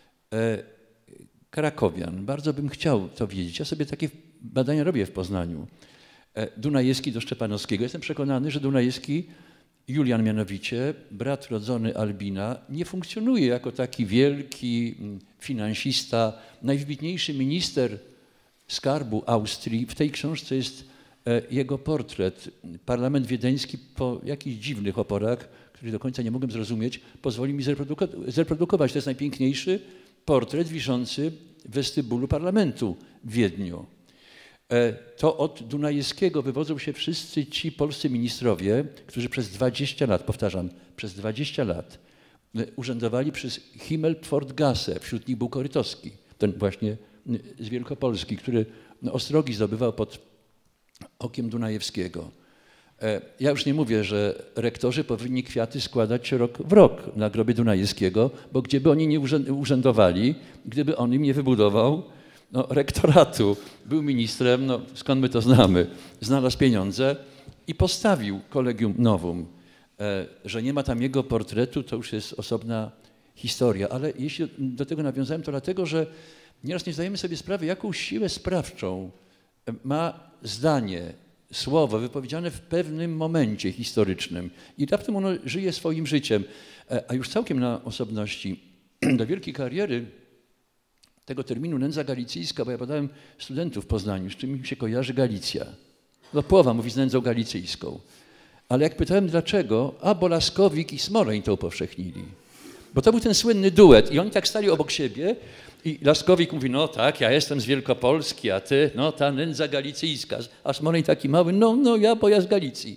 krakowian. Bardzo bym chciał to wiedzieć. Ja sobie takie badania robię w Poznaniu. Dunajewski do Szczepanowskiego. Jestem przekonany, że Dunajewski, Julian mianowicie, brat rodzony Albina, nie funkcjonuje jako taki wielki finansista, najwybitniejszy minister skarbu Austrii. W tej książce jest jego portret. Parlament wiedeński po jakichś dziwnych oporach, których do końca nie mogłem zrozumieć, pozwoli mi zreprodukować. To jest najpiękniejszy portret wiszący w westybulu parlamentu w Wiedniu. To od Dunajewskiego wywodzą się wszyscy ci polscy ministrowie, którzy przez 20 lat, powtarzam, przez 20 lat urzędowali przez Himmelpfortgasse, wśród nich był Korytowski, ten właśnie z Wielkopolski, który ostrogi zdobywał pod okiem Dunajewskiego. Ja już nie mówię, że rektorzy powinni kwiaty składać rok w rok na grobie Dunajewskiego, bo gdzieby oni nie urzędowali, gdyby on im nie wybudował rektoratu, był ministrem, skąd my to znamy, znalazł pieniądze i postawił Collegium Novum. Że nie ma tam jego portretu, to już jest osobna historia, ale jeśli do tego nawiązałem, to dlatego, że nieraz nie zdajemy sobie sprawy, jaką siłę sprawczą ma zdanie, słowo wypowiedziane w pewnym momencie historycznym i raptem ono żyje swoim życiem. A już całkiem na osobności, do wielkiej kariery tego terminu nędza galicyjska, bo ja badałem studentów w Poznaniu, z czym mi się kojarzy Galicja. Połowa mówi z nędzą galicyjską. Ale jak pytałem dlaczego, bo Laskowik i Smoleń to upowszechnili. Bo to był ten słynny duet i oni tak stali obok siebie i Laskowik mówi, no tak, ja jestem z Wielkopolski, a ty, no ta nędza galicyjska. A Smoleń taki mały, no ja, bo ja z Galicji.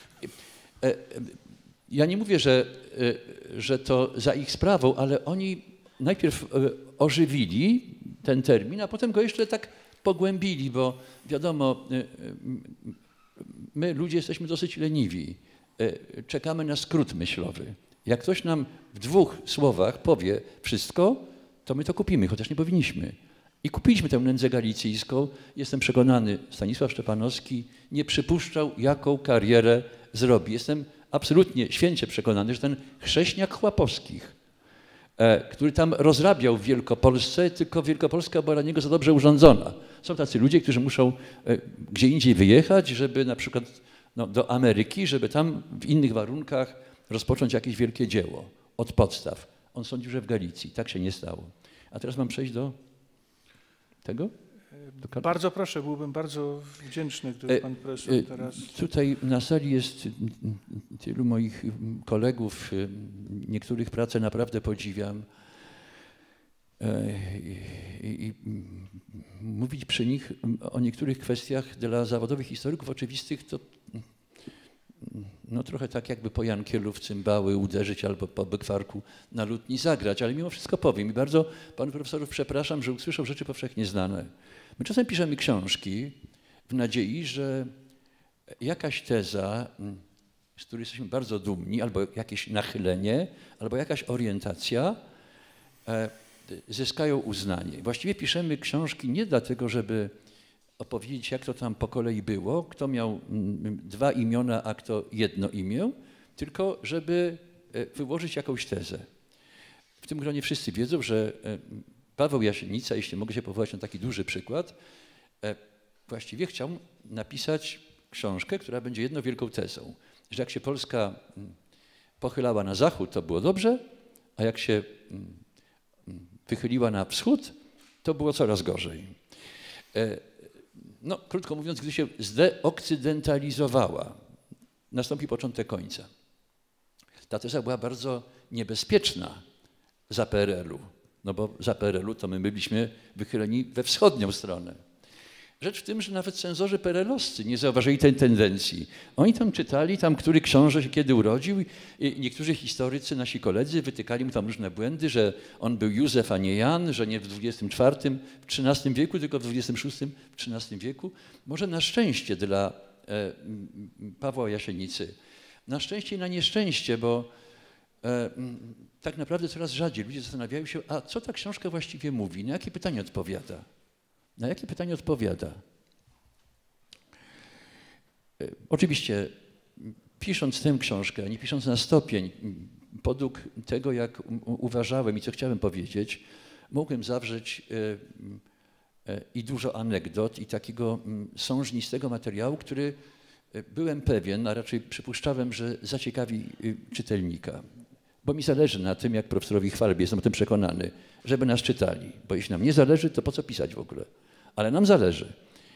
Ja nie mówię, że to za ich sprawą, ale oni najpierw ożywili ten termin, a potem go jeszcze tak pogłębili, bo wiadomo, my ludzie jesteśmy dosyć leniwi. Czekamy na skrót myślowy. Jak ktoś nam w 2 słowach powie wszystko, to my to kupimy, chociaż nie powinniśmy. I kupiliśmy tę nędzę galicyjską. Jestem przekonany, Stanisław Szczepanowski nie przypuszczał, jaką karierę zrobi. Jestem absolutnie święcie przekonany, że ten chrześniak Chłapowskich, który tam rozrabiał w Wielkopolsce, tylko Wielkopolska była dla niego za dobrze urządzona. Są tacy ludzie, którzy muszą gdzie indziej wyjechać, żeby na przykład do Ameryki, żeby tam w innych warunkach rozpocząć jakieś wielkie dzieło od podstaw. On sądził, że w Galicji. Tak się nie stało. A teraz mam przejść do tego? Bardzo proszę, byłbym bardzo wdzięczny, gdyby pan profesor teraz... Tutaj na sali jest tylu moich kolegów, niektórych pracę naprawdę podziwiam. I mówić przy nich o niektórych kwestiach dla zawodowych historyków oczywistych to no trochę tak jakby po Jankielu w cymbały uderzyć albo po bekwarku na lutni zagrać, ale mimo wszystko powiem i bardzo panów profesorów przepraszam, że usłyszą rzeczy powszechnie znane. My czasem piszemy książki w nadziei, że jakaś teza, z której jesteśmy bardzo dumni, albo jakieś nachylenie, albo jakaś orientacja zyskają uznanie. Właściwie piszemy książki nie dlatego, żeby opowiedzieć, jak to tam po kolei było, kto miał 2 imiona, a kto 1 imię, tylko żeby wyłożyć jakąś tezę. W tym gronie wszyscy wiedzą, że Paweł Jasienica, jeśli mogę się powołać na taki duży przykład, właściwie chciał napisać książkę, która będzie jedną wielką tezą, że jak się Polska pochylała na zachód, to było dobrze, a jak się wychyliła na wschód, to było coraz gorzej. No, krótko mówiąc, gdy się zdeokcydentalizowała, nastąpi początek końca. Ta teza była bardzo niebezpieczna za PRL-u, no bo za PRL-u to my byliśmy wychyleni we wschodnią stronę. Rzecz w tym, że nawet cenzorzy PRL-owscy nie zauważyli tej tendencji. Oni tam czytali, który książę się kiedy urodził i niektórzy historycy, nasi koledzy, wytykali mu tam różne błędy, że on był Józef, a nie Jan, że nie w XXIV, w XIII wieku, tylko w XXVI, w XIII wieku. Może na szczęście dla Pawła Jasienicy. Na szczęście i na nieszczęście, bo tak naprawdę coraz rzadziej ludzie zastanawiają się, a co ta książka właściwie mówi, na jakie pytanie odpowiada. Na jakie pytanie odpowiada? Oczywiście, pisząc tę książkę, nie pisząc na stopień, podług tego, jak uważałem i co chciałem powiedzieć, mogłem zawrzeć i dużo anegdot i takiego sążnistego materiału, który byłem pewien, a raczej przypuszczałem, że zaciekawi czytelnika. Bo mi zależy na tym, jak profesorowi Chwalbie, jestem o tym przekonany, żeby nas czytali. Bo jeśli nam nie zależy, to po co pisać w ogóle? Ale nam zależy.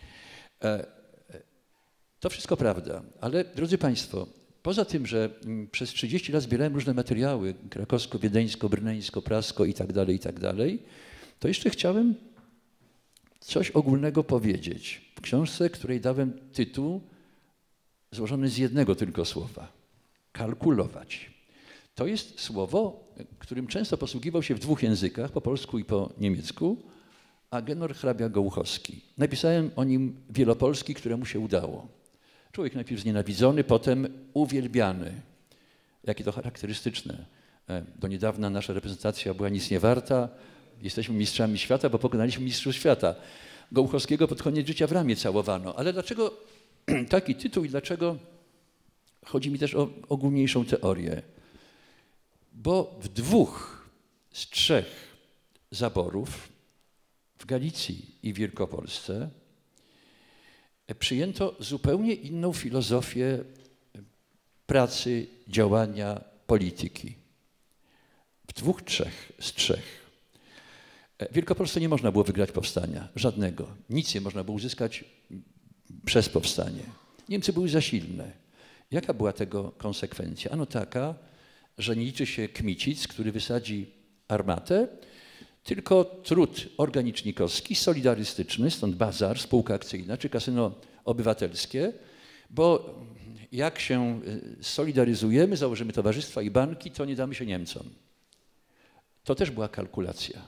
To wszystko prawda. Ale drodzy Państwo, poza tym, że przez 30 lat zbierałem różne materiały, krakowsko, wiedeńsko, brneńsko, prasko i tak dalej, to jeszcze chciałem coś ogólnego powiedzieć. W książce, której dałem tytuł złożony z jednego tylko słowa. Kalkulować. To jest słowo, którym często posługiwał się w 2 językach, po polsku i po niemiecku, Agenor hrabia Gołuchowski. Napisałem o nim Wielopolski, któremu się udało. Człowiek najpierw znienawidzony, potem uwielbiany. Jakie to charakterystyczne. Do niedawna nasza reprezentacja była nic nie warta. Jesteśmy mistrzami świata, bo pokonaliśmy mistrzów świata. Gołuchowskiego pod koniec życia w ramię całowano. Ale dlaczego taki tytuł i dlaczego chodzi mi też o ogólniejszą teorię? Bo w 2 z 3 zaborów w Galicji i Wielkopolsce przyjęto zupełnie inną filozofię pracy, działania, polityki. W 2 z 3. W Wielkopolsce nie można było wygrać powstania, żadnego. Nic nie można było uzyskać przez powstanie. Niemcy były za silne. Jaka była tego konsekwencja? Ano taka, że nie liczy się Kmicic, który wysadzi armatę, tylko trud organicznikowski, solidarystyczny, stąd bazar, spółka akcyjna czy kasyno obywatelskie, bo jak się solidaryzujemy, założymy towarzystwa i banki, to nie damy się Niemcom. To też była kalkulacja.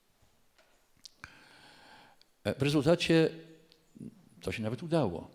W rezultacie to się nawet udało.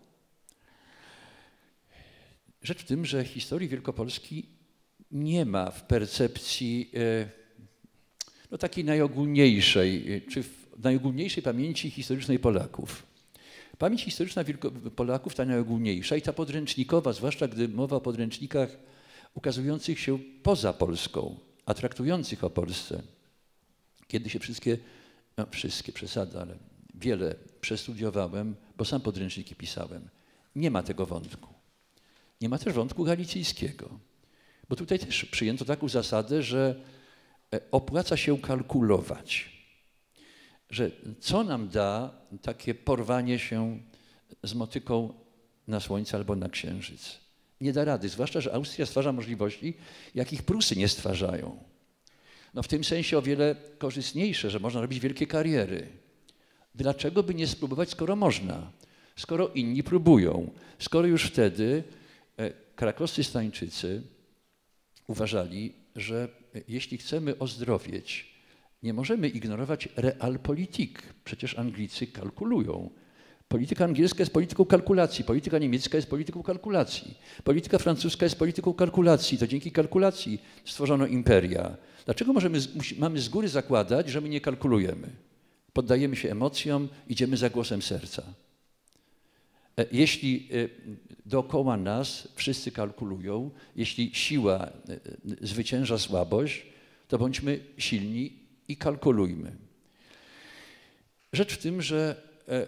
Rzecz w tym, że historii Wielkopolski nie ma w percepcji no, takiej najogólniejszej, czy w najogólniejszej pamięci historycznej Polaków. Pamięć historyczna Polaków, ta najogólniejsza i ta podręcznikowa, zwłaszcza gdy mowa o podręcznikach ukazujących się poza Polską, a traktujących o Polsce. Kiedy się wszystkie przesady, ale wiele przestudiowałem, bo sam podręczniki pisałem, nie ma tego wątku. Nie ma też wątku galicyjskiego, bo tutaj też przyjęto taką zasadę, że opłaca się kalkulować, że co nam da takie porwanie się z motyką na Słońce albo na Księżyc. Nie da rady, zwłaszcza, że Austria stwarza możliwości, jakich Prusy nie stwarzają. No w tym sensie o wiele korzystniejsze, że można robić wielkie kariery. Dlaczego by nie spróbować, skoro można? Skoro inni próbują. Skoro już wtedy krakowscy Stańczycy uważali, że jeśli chcemy ozdrowieć, nie możemy ignorować realpolitik. Przecież Anglicy kalkulują. Polityka angielska jest polityką kalkulacji, polityka niemiecka jest polityką kalkulacji, polityka francuska jest polityką kalkulacji. To dzięki kalkulacji stworzono imperia. Dlaczego mamy z góry zakładać, że my nie kalkulujemy? Poddajemy się emocjom, idziemy za głosem serca. Jeśli dookoła nas wszyscy kalkulują, jeśli siła zwycięża słabość, to bądźmy silni i kalkulujmy. Rzecz w tym, że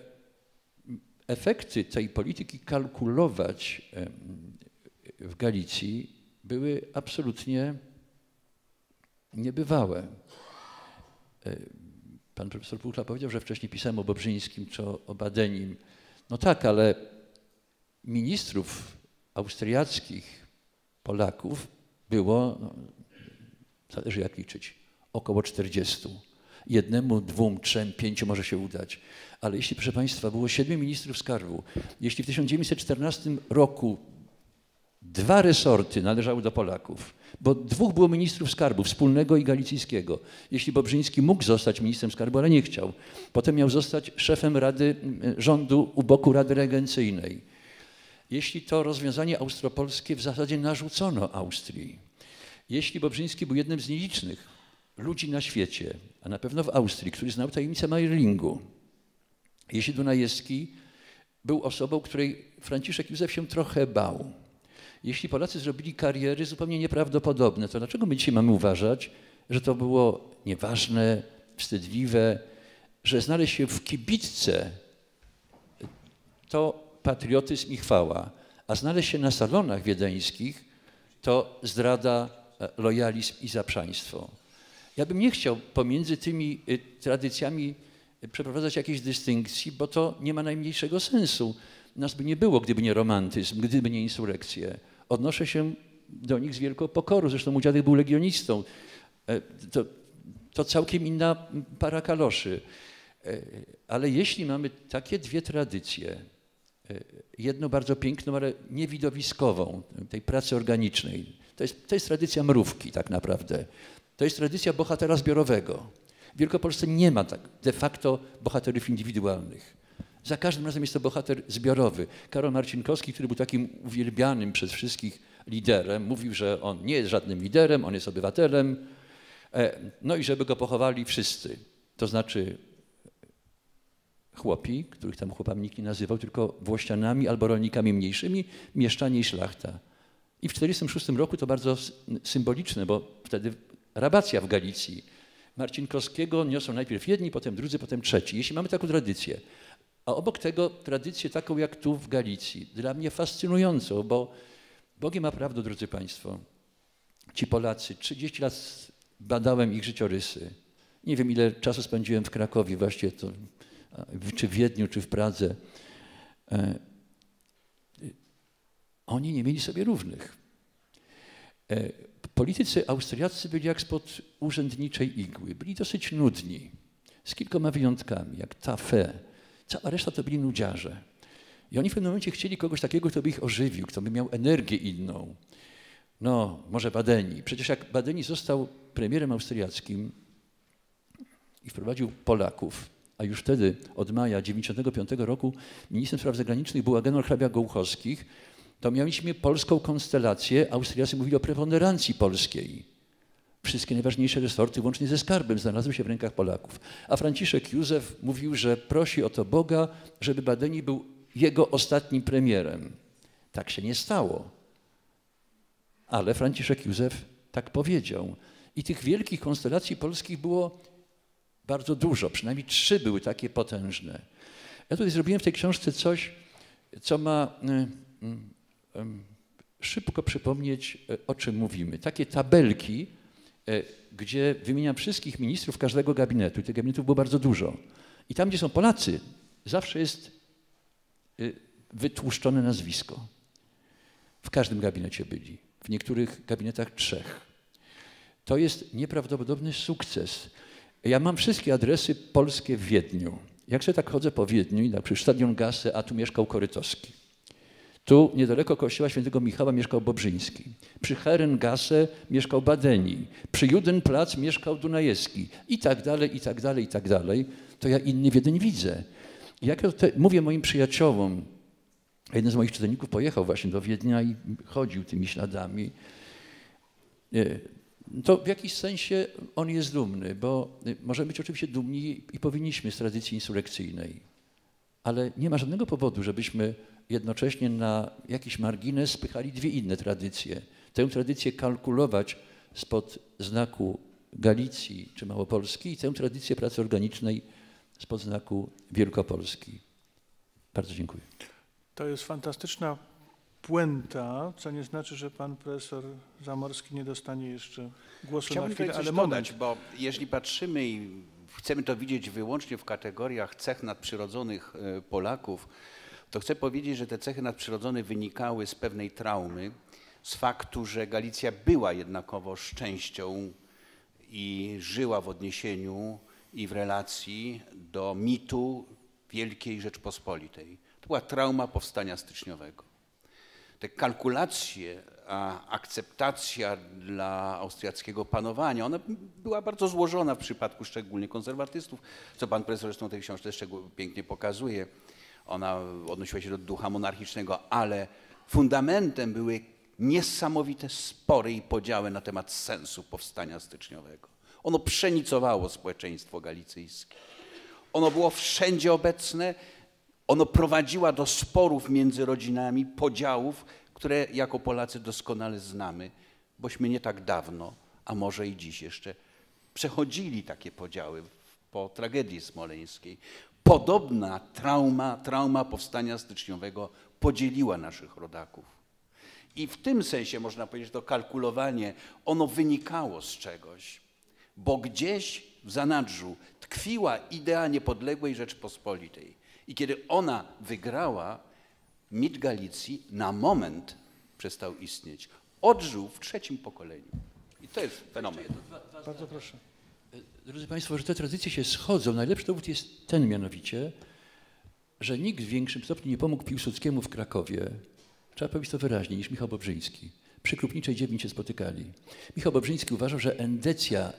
efekty tej polityki kalkulować w Galicji były absolutnie niebywałe. Pan profesor Puchla powiedział, że wcześniej pisałem o Bobrzyńskim czy o Badenim. No tak, ale ministrów austriackich, Polaków było, no, zależy jak liczyć, około 40. 1, 2, 3, 5 może się udać. Ale jeśli, proszę Państwa, było 7 ministrów skarbu, jeśli w 1914 roku 2 resorty należały do Polaków, bo 2 było ministrów skarbu, wspólnego i galicyjskiego. Jeśli Bobrzyński mógł zostać ministrem skarbu, ale nie chciał. Potem miał zostać szefem Rady Rządu u boku Rady Regencyjnej. Jeśli to rozwiązanie austropolskie w zasadzie narzucono Austrii. Jeśli Bobrzyński był jednym z nielicznych ludzi na świecie, a na pewno w Austrii, który znał tajemnicę Mayerlingu. Jeśli Dunajewski był osobą, której Franciszek Józef się trochę bał. Jeśli Polacy zrobili kariery zupełnie nieprawdopodobne, to dlaczego my dzisiaj mamy uważać, że to było nieważne, wstydliwe, że znaleźć się w kibitce to patriotyzm i chwała, a znaleźć się na salonach wiedeńskich to zdrada, lojalizm i zaprzaństwo. Ja bym nie chciał pomiędzy tymi tradycjami przeprowadzać jakiejś dystynkcji, bo to nie ma najmniejszego sensu. Nas by nie było, gdyby nie romantyzm, gdyby nie insurekcje. Odnoszę się do nich z wielką pokorą. Zresztą mój dziadek był legionistą. To całkiem inna para kaloszy. Ale jeśli mamy takie 2 tradycje, jedną bardzo piękną, ale niewidowiskową, tej pracy organicznej, to jest tradycja mrówki tak naprawdę. To jest tradycja bohatera zbiorowego. W Wielkopolsce nie ma tak de facto bohaterów indywidualnych. Za każdym razem jest to bohater zbiorowy. Karol Marcinkowski, który był takim uwielbianym przez wszystkich liderem, mówił, że on nie jest żadnym liderem, on jest obywatelem. No i żeby go pochowali wszyscy. To znaczy chłopi, których tam chłopami nikt nie nazywał, tylko włościanami albo rolnikami mniejszymi, mieszczanie i szlachta. I w 1946 roku to bardzo symboliczne, bo wtedy rabacja w Galicji. Marcinkowskiego niosą najpierw jedni, potem drudzy, potem trzeci. Jeśli mamy taką tradycję, a obok tego tradycję taką jak tu w Galicji, dla mnie fascynującą, bo Bogiem ma prawdę, drodzy Państwo, ci Polacy, 30 lat badałem ich życiorysy. Nie wiem, ile czasu spędziłem w Krakowie, właśnie to, czy w Wiedniu, czy w Pradze. Oni nie mieli sobie równych. Politycy austriaccy byli jak spod urzędniczej igły. Byli dosyć nudni, z kilkoma wyjątkami, jak Taffé. Cała reszta to byli nudziarze. I oni w pewnym momencie chcieli kogoś takiego, kto by ich ożywił, kto by miał energię inną. No, może Badeni. Przecież jak Badeni został premierem austriackim i wprowadził Polaków, a już wtedy od maja 1995 roku ministrem spraw zagranicznych był generał hrabia Gołuchowskich, to mieliśmy polską konstelację. Austriacy mówili o preponderancji polskiej. Wszystkie najważniejsze resorty, łącznie ze skarbem, znalazły się w rękach Polaków. A Franciszek Józef mówił, że prosi o to Boga, żeby Badeni był jego ostatnim premierem. Tak się nie stało. Ale Franciszek Józef tak powiedział. I tych wielkich konstelacji polskich było bardzo dużo. Przynajmniej 3 były takie potężne. Ja tutaj zrobiłem w tej książce coś, co ma szybko przypomnieć, o czym mówimy. Takie tabelki gdzie wymieniam wszystkich ministrów każdego gabinetu. I tych gabinetów było bardzo dużo. I tam, gdzie są Polacy, zawsze jest wytłuszczone nazwisko. W każdym gabinecie byli. W niektórych gabinetach 3. To jest nieprawdopodobny sukces. Ja mam wszystkie adresy polskie w Wiedniu. Jak sobie tak chodzę po Wiedniu, na przykład Stadion Gasse, a tu mieszkał Korytowski. Tu niedaleko kościoła świętego Michała mieszkał Bobrzyński. Przy Herrengasse mieszkał Badeni. Przy Judenplatz mieszkał Dunajewski. I tak dalej, i tak dalej, i tak dalej. To ja inny Wiedeń widzę. Jak mówię moim przyjaciołom, jeden z moich czytelników pojechał właśnie do Wiednia i chodził tymi śladami, to w jakiś sensie on jest dumny, bo możemy być oczywiście dumni i powinniśmy z tradycji insurekcyjnej, ale nie ma żadnego powodu, żebyśmy jednocześnie na jakiś margines spychali 2 inne tradycje. Tę tradycję kalkulować spod znaku Galicji czy Małopolski i tę tradycję pracy organicznej spod znaku Wielkopolski. Bardzo dziękuję. To jest fantastyczna puenta, co nie znaczy, że pan profesor Zamorski nie dostanie jeszcze głosu na chwilę, ale dodać, bo jeśli patrzymy i chcemy to widzieć wyłącznie w kategoriach cech nadprzyrodzonych Polaków, to chcę powiedzieć, że te cechy nadprzyrodzone wynikały z pewnej traumy, z faktu, że Galicja była jednakowoż częścią i żyła w odniesieniu i w relacji do mitu Wielkiej Rzeczpospolitej. To była trauma powstania styczniowego. Te kalkulacje, a akceptacja dla austriackiego panowania, ona była bardzo złożona w przypadku szczególnie konserwatystów, co pan profesor zresztą tej książce też pięknie pokazuje. Ona odnosiła się do ducha monarchicznego, ale fundamentem były niesamowite spory i podziały na temat sensu powstania styczniowego. Ono przenicowało społeczeństwo galicyjskie. Ono było wszędzie obecne. Ono prowadziło do sporów między rodzinami, podziałów, które jako Polacy doskonale znamy, bośmy nie tak dawno, a może i dziś jeszcze, przechodzili takie podziały po tragedii smoleńskiej. Podobna trauma powstania styczniowego podzieliła naszych rodaków. I w tym sensie można powiedzieć, że to kalkulowanie, ono wynikało z czegoś, bo gdzieś w zanadrzu tkwiła idea niepodległej Rzeczpospolitej. I kiedy ona wygrała, mit Galicji na moment przestał istnieć. Odżył w 3. pokoleniu. I to jest fenomen. Bardzo proszę. Drodzy Państwo, że te tradycje się schodzą. Najlepszy dowód jest ten mianowicie, że nikt w większym stopniu nie pomógł Piłsudskiemu w Krakowie, trzeba powiedzieć to wyraźnie, niż Michał Bobrzyński. Przy Krupniczej 9 się spotykali. Michał Bobrzyński uważał, że endecja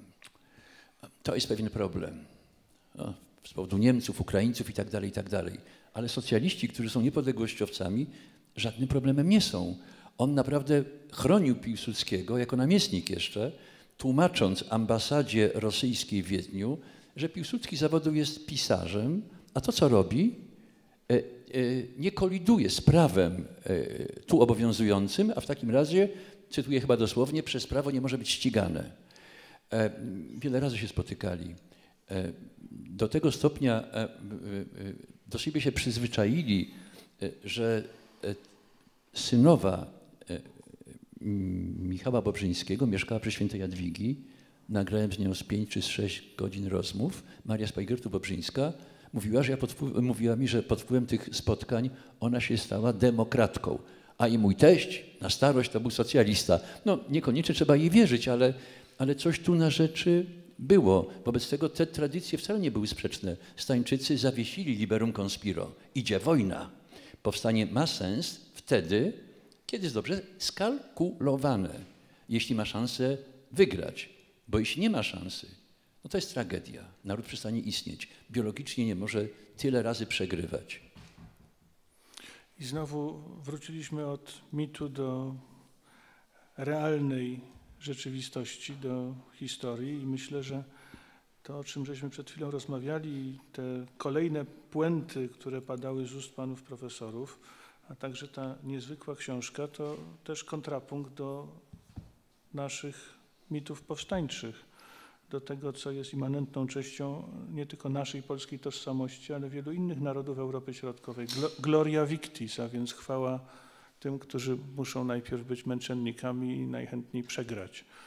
to jest pewien problem. No, z powodu Niemców, Ukraińców i tak dalej, ale socjaliści, którzy są niepodległościowcami, żadnym problemem nie są. On naprawdę chronił Piłsudskiego jako namiestnik jeszcze, tłumacząc ambasadzie rosyjskiej w Wiedniu, że Piłsudski z zawodu jest pisarzem, a to, co robi, nie koliduje z prawem tu obowiązującym, a w takim razie, cytuję chyba dosłownie, przez prawo nie może być ścigane. Wiele razy się spotykali. Do tego stopnia do siebie się przyzwyczaili, że synowa Michała Bobrzyńskiego mieszkała przy Świętej Jadwigi. Nagrałem z nią z 5 czy 6 godzin rozmów. Maria Spajgertu-Bobrzyńska mówiła mi, że pod wpływem tych spotkań ona się stała demokratką. A i mój teść na starość to był socjalista. No niekoniecznie trzeba jej wierzyć, ale coś tu na rzeczy było. Wobec tego te tradycje wcale nie były sprzeczne. Stańczycy zawiesili liberum conspiro. Idzie wojna. Powstanie ma sens wtedy, kiedy jest dobrze skalkulowane. Jeśli ma szansę wygrać. Bo jeśli nie ma szansy, no to jest tragedia. Naród przestanie istnieć. Biologicznie nie może tyle razy przegrywać. I znowu wróciliśmy od mitu do realnej rzeczywistości, do historii i myślę, że to, o czym żeśmy przed chwilą rozmawiali, te kolejne puenty, które padały z ust panów profesorów, a także ta niezwykła książka, to też kontrapunkt do naszych mitów powstańczych, do tego, co jest immanentną częścią nie tylko naszej polskiej tożsamości, ale wielu innych narodów Europy Środkowej. Gloria victis, a więc chwała tym, którzy muszą najpierw być męczennikami i najchętniej przegrać.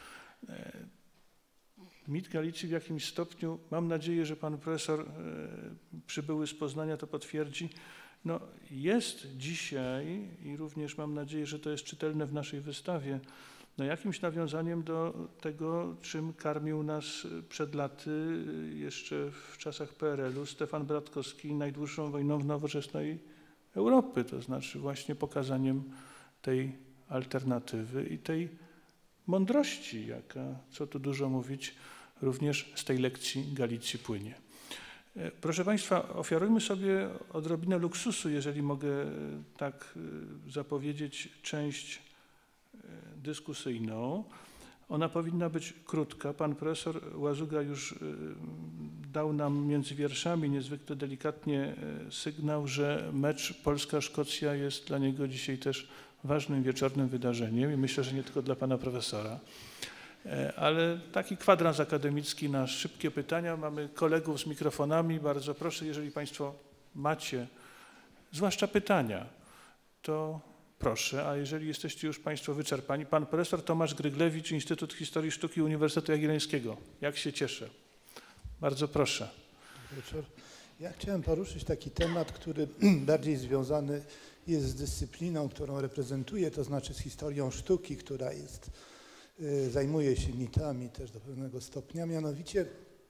Mit Galicji w jakimś stopniu, mam nadzieję, że pan profesor przybyły z Poznania to potwierdzi, no jest dzisiaj i również mam nadzieję, że to jest czytelne w naszej wystawie, no jakimś nawiązaniem do tego, czym karmił nas przed laty, jeszcze w czasach PRL-u, Stefan Bratkowski najdłuższą wojną w nowoczesnej Europy, to znaczy właśnie pokazaniem tej alternatywy i tej mądrości, jaka, co tu dużo mówić, również z tej lekcji Galicji płynie. Proszę Państwa, ofiarujmy sobie odrobinę luksusu, jeżeli mogę tak zapowiedzieć, część dyskusyjną. Ona powinna być krótka. Pan profesor Łazuga już dał nam między wierszami niezwykle delikatnie sygnał, że mecz Polska-Szkocja jest dla niego dzisiaj też ważnym wieczornym wydarzeniem i myślę, że nie tylko dla pana profesora. Ale taki kwadrans akademicki na szybkie pytania. Mamy kolegów z mikrofonami. Bardzo proszę, jeżeli Państwo macie, zwłaszcza pytania, to proszę, a jeżeli jesteście już Państwo wyczerpani. Pan profesor Tomasz Gryglewicz, Instytut Historii Sztuki Uniwersytetu Jagiellońskiego. Jak się cieszę. Bardzo proszę. Wieczór. Ja chciałem poruszyć taki temat, który bardziej związany jest z dyscypliną, którą reprezentuję, to znaczy z historią sztuki, która jest, zajmuje się mitami też do pewnego stopnia. Mianowicie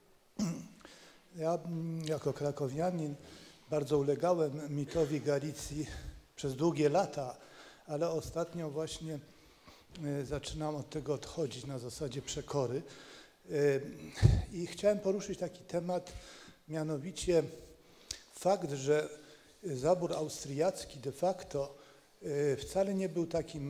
ja jako krakowianin bardzo ulegałem mitowi Galicji przez długie lata, ale ostatnio właśnie zaczynam od tego odchodzić na zasadzie przekory. I chciałem poruszyć taki temat, mianowicie fakt, że zabór austriacki de facto wcale nie był takim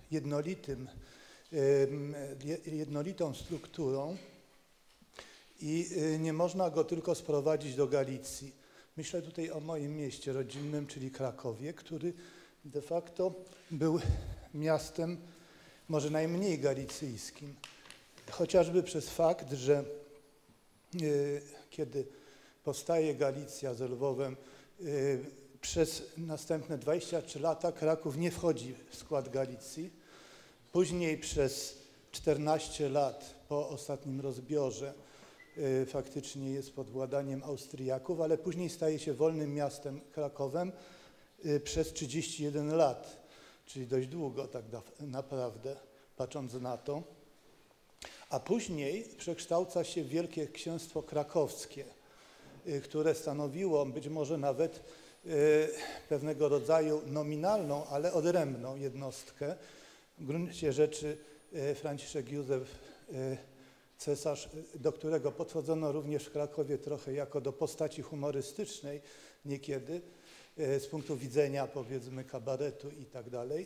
jednolitą strukturą i nie można go tylko sprowadzić do Galicji. Myślę tutaj o moim mieście rodzinnym, czyli Krakowie, który de facto był miastem może najmniej galicyjskim. Chociażby przez fakt, że kiedy powstaje Galicja z Lwowem, przez następne 23 lata Kraków nie wchodzi w skład Galicji. Później przez 14 lat po ostatnim rozbiorze faktycznie jest pod władaniem Austriaków, ale później staje się wolnym miastem Krakowem przez 31 lat, czyli dość długo tak naprawdę, patrząc na to. A później przekształca się w Wielkie Księstwo Krakowskie, które stanowiło być może nawet pewnego rodzaju nominalną, ale odrębną jednostkę. W gruncie rzeczy Franciszek Józef, cesarz, do którego podchodzono również w Krakowie trochę jako do postaci humorystycznej niekiedy, z punktu widzenia powiedzmy kabaretu i tak dalej,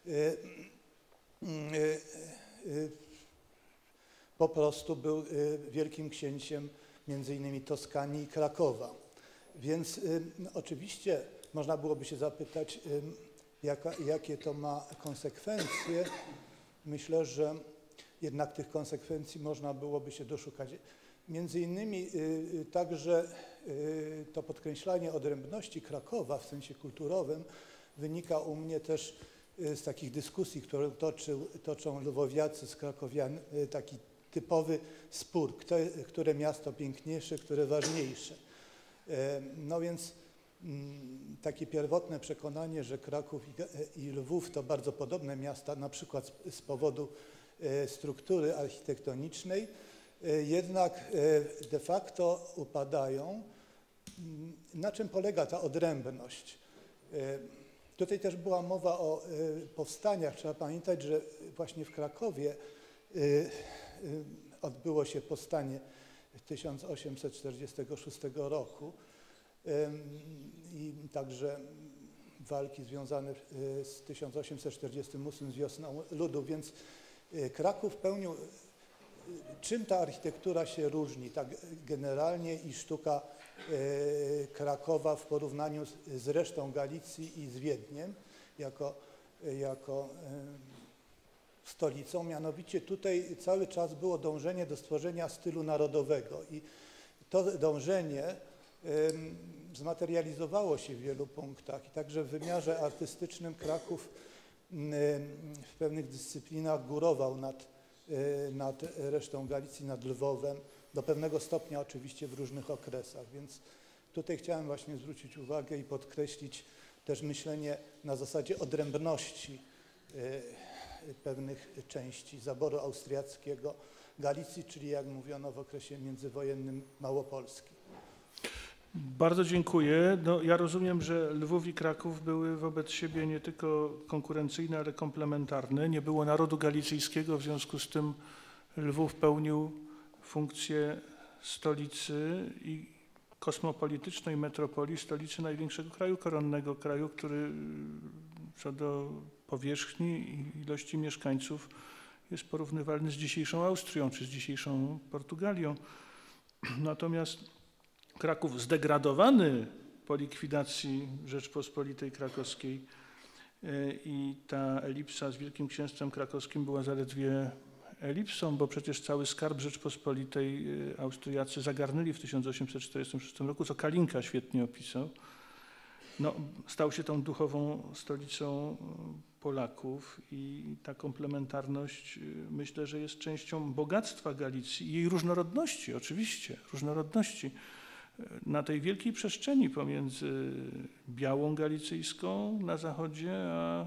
po prostu był wielkim księciem między innymi Toskanii i Krakowa. Więc oczywiście można byłoby się zapytać, jakie to ma konsekwencje. Myślę, że jednak tych konsekwencji można byłoby się doszukać. Między innymi także to podkreślanie odrębności Krakowa w sensie kulturowym wynika u mnie też z takich dyskusji, które toczą lwowiacy z krakowian, taki typowy spór, które miasto piękniejsze, które ważniejsze. No więc takie pierwotne przekonanie, że Kraków i Lwów to bardzo podobne miasta, na przykład z powodu struktury architektonicznej, jednak de facto upadają. Na czym polega ta odrębność? Tutaj też była mowa o powstaniach. Trzeba pamiętać, że właśnie w Krakowie odbyło się powstanie 1846 roku i także walki związane z 1848 z wiosną ludu, więc Kraków pełnił, czym ta architektura się różni tak generalnie i sztuka Krakowa w porównaniu z resztą Galicji i z Wiedniem jako stolicą, mianowicie tutaj cały czas było dążenie do stworzenia stylu narodowego i to dążenie zmaterializowało się w wielu punktach i także w wymiarze artystycznym Kraków w pewnych dyscyplinach górował nad nad resztą Galicji, nad Lwowem, do pewnego stopnia oczywiście w różnych okresach, więc tutaj chciałem właśnie zwrócić uwagę i podkreślić też myślenie na zasadzie odrębności pewnych części zaboru austriackiego Galicji, czyli jak mówiono w okresie międzywojennym Małopolski. Bardzo dziękuję. No, ja rozumiem, że Lwów i Kraków były wobec siebie nie tylko konkurencyjne, ale komplementarne. Nie było narodu galicyjskiego, w związku z tym Lwów pełnił funkcję stolicy i kosmopolitycznej metropolii, stolicy największego kraju koronnego, kraju, który co do powierzchni i ilości mieszkańców jest porównywalny z dzisiejszą Austrią czy z dzisiejszą Portugalią. Natomiast Kraków zdegradowany po likwidacji Rzeczpospolitej Krakowskiej i ta elipsa z Wielkim Księstwem Krakowskim była zaledwie elipsą, bo przecież cały skarb Rzeczpospolitej Austriacy zagarnęli w 1846 roku, co Kalinka świetnie opisał. No, stał się tą duchową stolicą Polaków i ta komplementarność, myślę, że jest częścią bogactwa Galicji i jej różnorodności, oczywiście, różnorodności na tej wielkiej przestrzeni pomiędzy Białą Galicyjską na zachodzie, a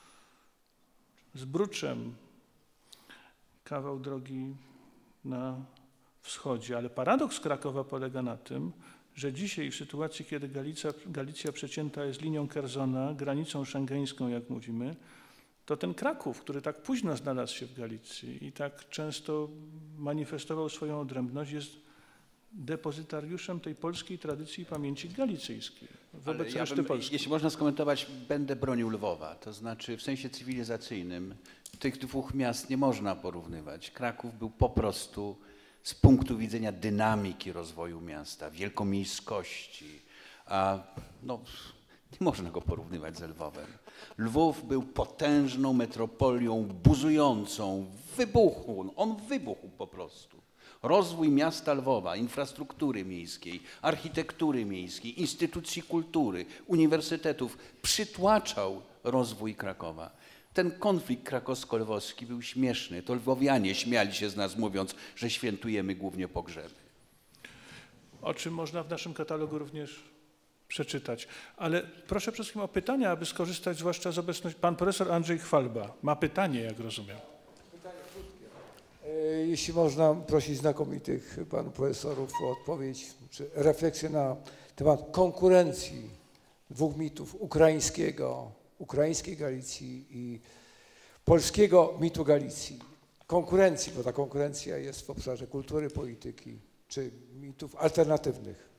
Zbruczem, kawał drogi na wschodzie. Ale paradoks Krakowa polega na tym, że dzisiaj w sytuacji, kiedy Galicja przecięta jest linią Kerzona, granicą szengeńską, jak mówimy, to ten Kraków, który tak późno znalazł się w Galicji i tak często manifestował swoją odrębność, jest depozytariuszem tej polskiej tradycji i pamięci galicyjskiej wobec reszty Polski. Jeśli można skomentować, będę bronił Lwowa, to znaczy w sensie cywilizacyjnym tych dwóch miast nie można porównywać. Kraków był po prostu z punktu widzenia dynamiki rozwoju miasta, wielkomiejskości, a no, nie można go porównywać z Lwowem. Lwów był potężną metropolią, buzującą, on wybuchł po prostu. Rozwój miasta Lwowa, infrastruktury miejskiej, architektury miejskiej, instytucji kultury, uniwersytetów przytłaczał rozwój Krakowa. Ten konflikt krakowsko-lwowski był śmieszny. To lwowianie śmiali się z nas, mówiąc, że świętujemy głównie pogrzeby. O czym można w naszym katalogu również przeczytać. Ale proszę przede wszystkim o pytania, aby skorzystać zwłaszcza z obecności. Pan profesor Andrzej Chwalba ma pytanie, jak rozumiem. Pytanie krótkie. Jeśli można prosić znakomitych panów profesorów o odpowiedź czy refleksję na temat konkurencji dwóch mitów ukraińskiej Galicji i polskiego mitu Galicji. Konkurencji, bo ta konkurencja jest w obszarze kultury, polityki czy mitów alternatywnych.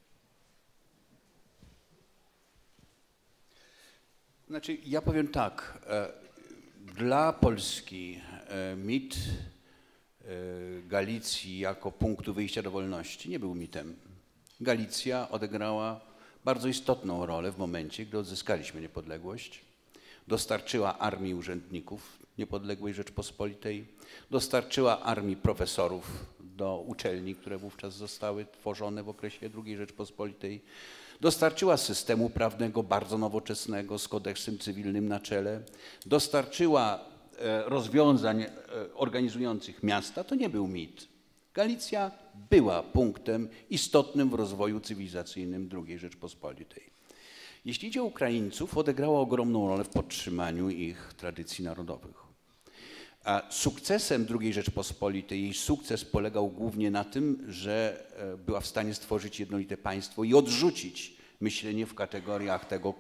Znaczy, ja powiem tak, dla Polski mit Galicji jako punktu wyjścia do wolności nie był mitem. Galicja odegrała bardzo istotną rolę w momencie, gdy odzyskaliśmy niepodległość. Dostarczyła armii urzędników niepodległej Rzeczpospolitej, dostarczyła armii profesorów do uczelni, które wówczas zostały tworzone w okresie II Rzeczpospolitej, dostarczyła systemu prawnego bardzo nowoczesnego z kodeksem cywilnym na czele, dostarczyła rozwiązań organizujących miasta. To nie był mit. Galicja była punktem istotnym w rozwoju cywilizacyjnym II Rzeczpospolitej. Jeśli idzie o Ukraińców, odegrała ogromną rolę w podtrzymaniu ich tradycji narodowych. A sukcesem II Rzeczpospolitej, jej sukces polegał głównie na tym, że była w stanie stworzyć jednolite państwo i odrzucić myślenie w kategoriach tego,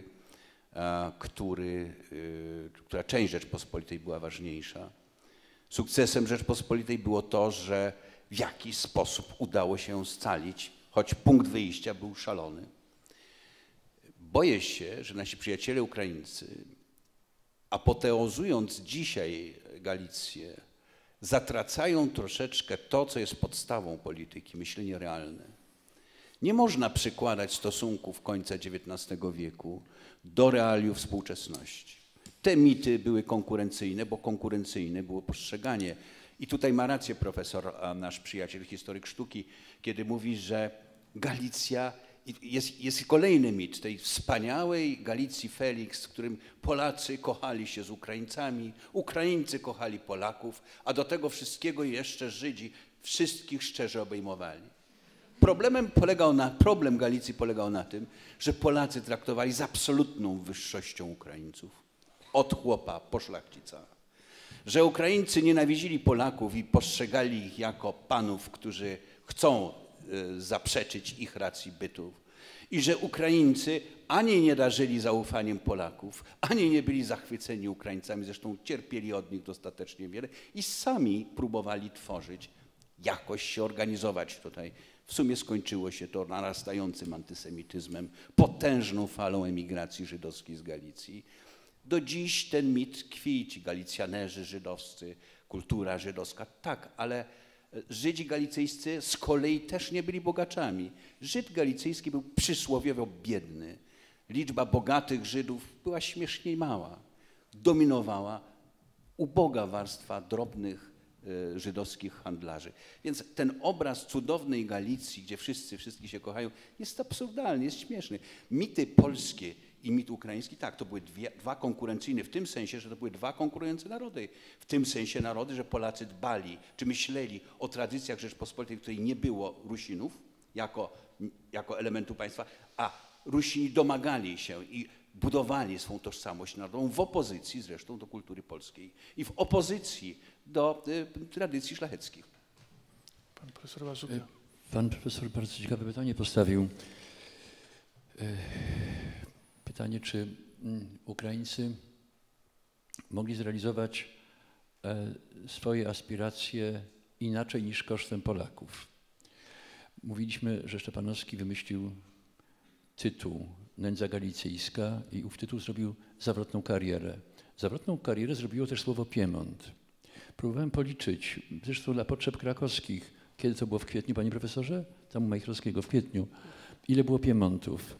która część Rzeczpospolitej była ważniejsza. Sukcesem Rzeczpospolitej było to, że w jakiś sposób udało się scalić, choć punkt wyjścia był szalony. Boję się, że nasi przyjaciele Ukraińcy, apoteozując dzisiaj Galicję, zatracają troszeczkę to, co jest podstawą polityki, myślenie realne. Nie można przykładać stosunków końca XIX wieku do realiów współczesności. Te mity były konkurencyjne, bo konkurencyjne było postrzeganie. I tutaj ma rację profesor, nasz przyjaciel, historyk sztuki, kiedy mówi, że Galicja jest kolejny mit tej wspaniałej Galicji Felix, w którym Polacy kochali się z Ukraińcami, Ukraińcy kochali Polaków, a do tego wszystkiego jeszcze Żydzi wszystkich szczerze obejmowali. Problem Galicji polegał na tym, że Polacy traktowali z absolutną wyższością Ukraińców, od chłopa po szlachcica. Że Ukraińcy nienawidzili Polaków i postrzegali ich jako panów, którzy chcą zaprzeczyć ich racji bytu. I że Ukraińcy ani nie darzyli zaufaniem Polaków, ani nie byli zachwyceni Ukraińcami, zresztą cierpieli od nich dostatecznie wiele i sami próbowali tworzyć, jakoś się organizować tutaj. W sumie skończyło się to narastającym antysemityzmem, potężną falą emigracji żydowskiej z Galicji. Do dziś ten mit tkwi, ci Galicjanerzy żydowscy, kultura żydowska, tak, ale Żydzi galicyjscy z kolei też nie byli bogaczami. Żyd galicyjski był przysłowiowo biedny. Liczba bogatych Żydów była śmiesznie mała. Dominowała uboga warstwa drobnych żydowskich handlarzy. Więc ten obraz cudownej Galicji, gdzie wszyscy się kochają, jest absurdalny, jest śmieszny. Mity polskie i mit ukraiński, tak, to były dwa konkurencyjne w tym sensie, że to były dwa konkurujące narody. W tym sensie narody, że Polacy dbali, czy myśleli o tradycjach Rzeczpospolitej, w której nie było Rusinów jako elementu państwa, a Rusini domagali się i budowali swą tożsamość narodową w opozycji zresztą do kultury polskiej i w opozycji do tradycji szlacheckich. Pan profesor Łazuka. Pan profesor bardzo ciekawe pytanie postawił. Pytanie, czy Ukraińcy mogli zrealizować swoje aspiracje inaczej niż kosztem Polaków. Mówiliśmy, że Szczepanowski wymyślił tytuł Nędza Galicyjska i ów tytuł zrobił zawrotną karierę. Zawrotną karierę zrobiło też słowo Piemont. Próbowałem policzyć, zresztą dla potrzeb krakowskich, kiedy to było w kwietniu, panie profesorze? Tam u Majchrowskiego w kwietniu. Ile było Piemontów?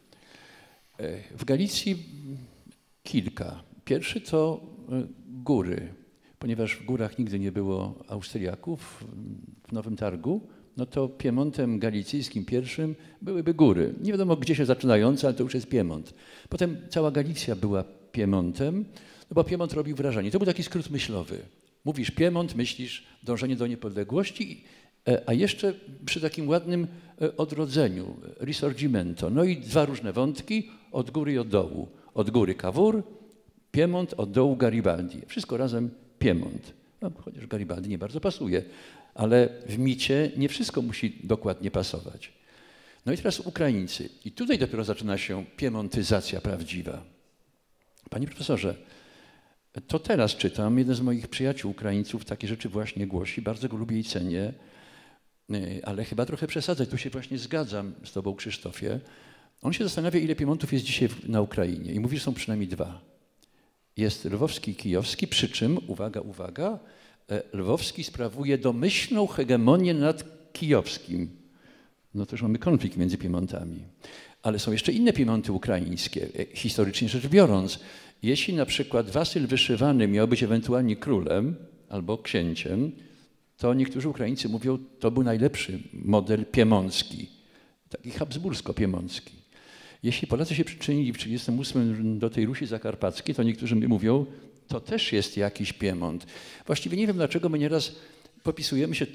W Galicji kilka. Pierwszy to góry, ponieważ w górach nigdy nie było Austriaków w Nowym Targu, no to Piemontem galicyjskim pierwszym byłyby góry. Nie wiadomo gdzie się zaczynające, ale to już jest Piemont. Potem cała Galicja była Piemontem, no bo Piemont robił wrażenie. To był taki skrót myślowy. Mówisz Piemont, myślisz dążenie do niepodległości, a jeszcze przy takim ładnym odrodzeniu, risorgimento. No i dwa różne wątki, od góry i od dołu. Od góry Cavour, Piemont, od dołu Garibaldi. Wszystko razem Piemont. No, chociaż Garibaldi nie bardzo pasuje, ale w micie nie wszystko musi dokładnie pasować. No i teraz Ukraińcy. I tutaj dopiero zaczyna się piemontyzacja prawdziwa. Panie profesorze, to teraz czytam, jeden z moich przyjaciół Ukraińców takie rzeczy właśnie głosi, bardzo go lubię i cenię, ale chyba trochę przesadzać, tu się właśnie zgadzam z tobą, Krzysztofie. On się zastanawia, ile Piemontów jest dzisiaj na Ukrainie i mówi, że są przynajmniej dwa. Jest lwowski i kijowski, przy czym, uwaga, uwaga, lwowski sprawuje domyślną hegemonię nad kijowskim. No to już mamy konflikt między Piemontami. Ale są jeszcze inne Piemonty ukraińskie, historycznie rzecz biorąc. Jeśli na przykład Wasyl Wyszywany miał być ewentualnie królem albo księciem, to niektórzy Ukraińcy mówią, to był najlepszy model piemoncki, taki habsbursko-piemoncki. Jeśli Polacy się przyczynili w 1938 do tej Rusi Zakarpackiej, to niektórzy mówią, to też jest jakiś Piemont. Właściwie nie wiem, dlaczego my nieraz popisujemy się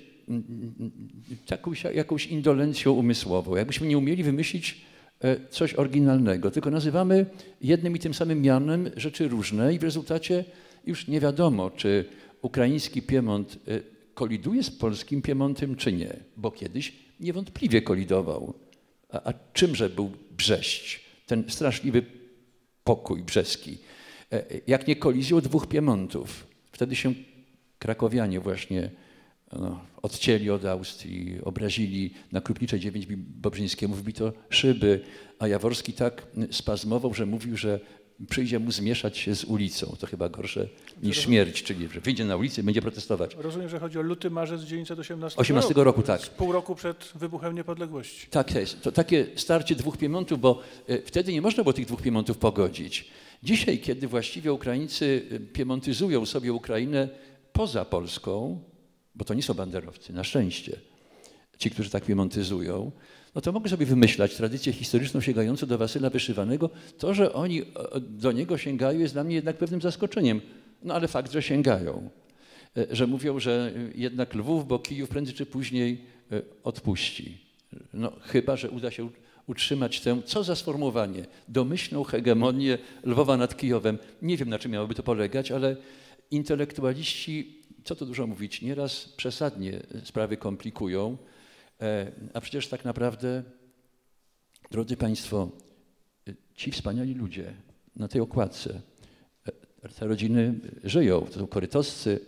jakąś indolencją umysłową. Jakbyśmy nie umieli wymyślić coś oryginalnego, tylko nazywamy jednym i tym samym mianem rzeczy różne i w rezultacie już nie wiadomo, czy ukraiński Piemont koliduje z polskim Piemontem, czy nie, bo kiedyś niewątpliwie kolidował. A czymże był Brześć, ten straszliwy pokój brzeski? Jak nie kolizją dwóch Piemontów. Wtedy się krakowianie właśnie odcięli od Austrii, obrazili na Krupniczej 9 Bobrzyńskiemu, wbito szyby, a Jaworski tak spazmował, że mówił, że przyjdzie mu zmieszać się z ulicą. To chyba gorsze niż śmierć, czyli że wyjdzie na ulicę i będzie protestować. Rozumiem, że chodzi o luty, marzec 1918 18 roku, tak. Pół roku przed wybuchem niepodległości. Tak jest. To takie starcie dwóch Piemontów, bo wtedy nie można było tych dwóch Piemontów pogodzić. Dzisiaj, kiedy właściwie Ukraińcy piemontyzują sobie Ukrainę poza Polską, bo to nie są banderowcy, na szczęście, ci, którzy tak piemontyzują, no to mogę sobie wymyślać tradycję historyczną sięgającą do Wasyla Wyszywanego. To, że oni do niego sięgają, jest dla mnie jednak pewnym zaskoczeniem. No ale fakt, że sięgają. Że mówią, że jednak Lwów, bo Kijów prędzej czy później odpuści. No chyba, że uda się utrzymać tę, co za sformułowanie, domyślną hegemonię Lwowa nad Kijowem. Nie wiem, na czym miałoby to polegać, ale intelektualiści, co tu dużo mówić, nieraz przesadnie sprawy komplikują, a przecież tak naprawdę, drodzy Państwo, ci wspaniali ludzie na tej okładce, te rodziny żyją. To są korytoscy,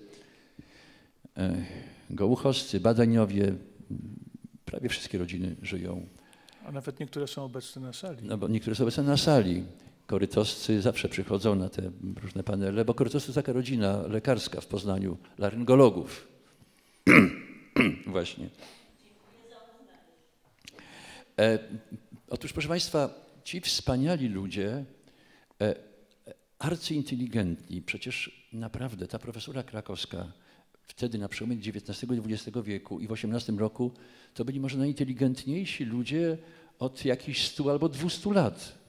gołuchowscy, badaniowie, prawie wszystkie rodziny żyją. A nawet niektóre są obecne na sali. No bo niektóre są obecne na sali. Korytoscy zawsze przychodzą na te różne panele, bo korytoscy to taka rodzina lekarska w Poznaniu, laryngologów. Właśnie. Otóż, proszę Państwa, ci wspaniali ludzie, arcyinteligentni, przecież naprawdę ta profesura krakowska wtedy na przełomie XIX i XX wieku i w XVIII roku to byli może najinteligentniejsi ludzie od jakichś 100 albo 200 lat.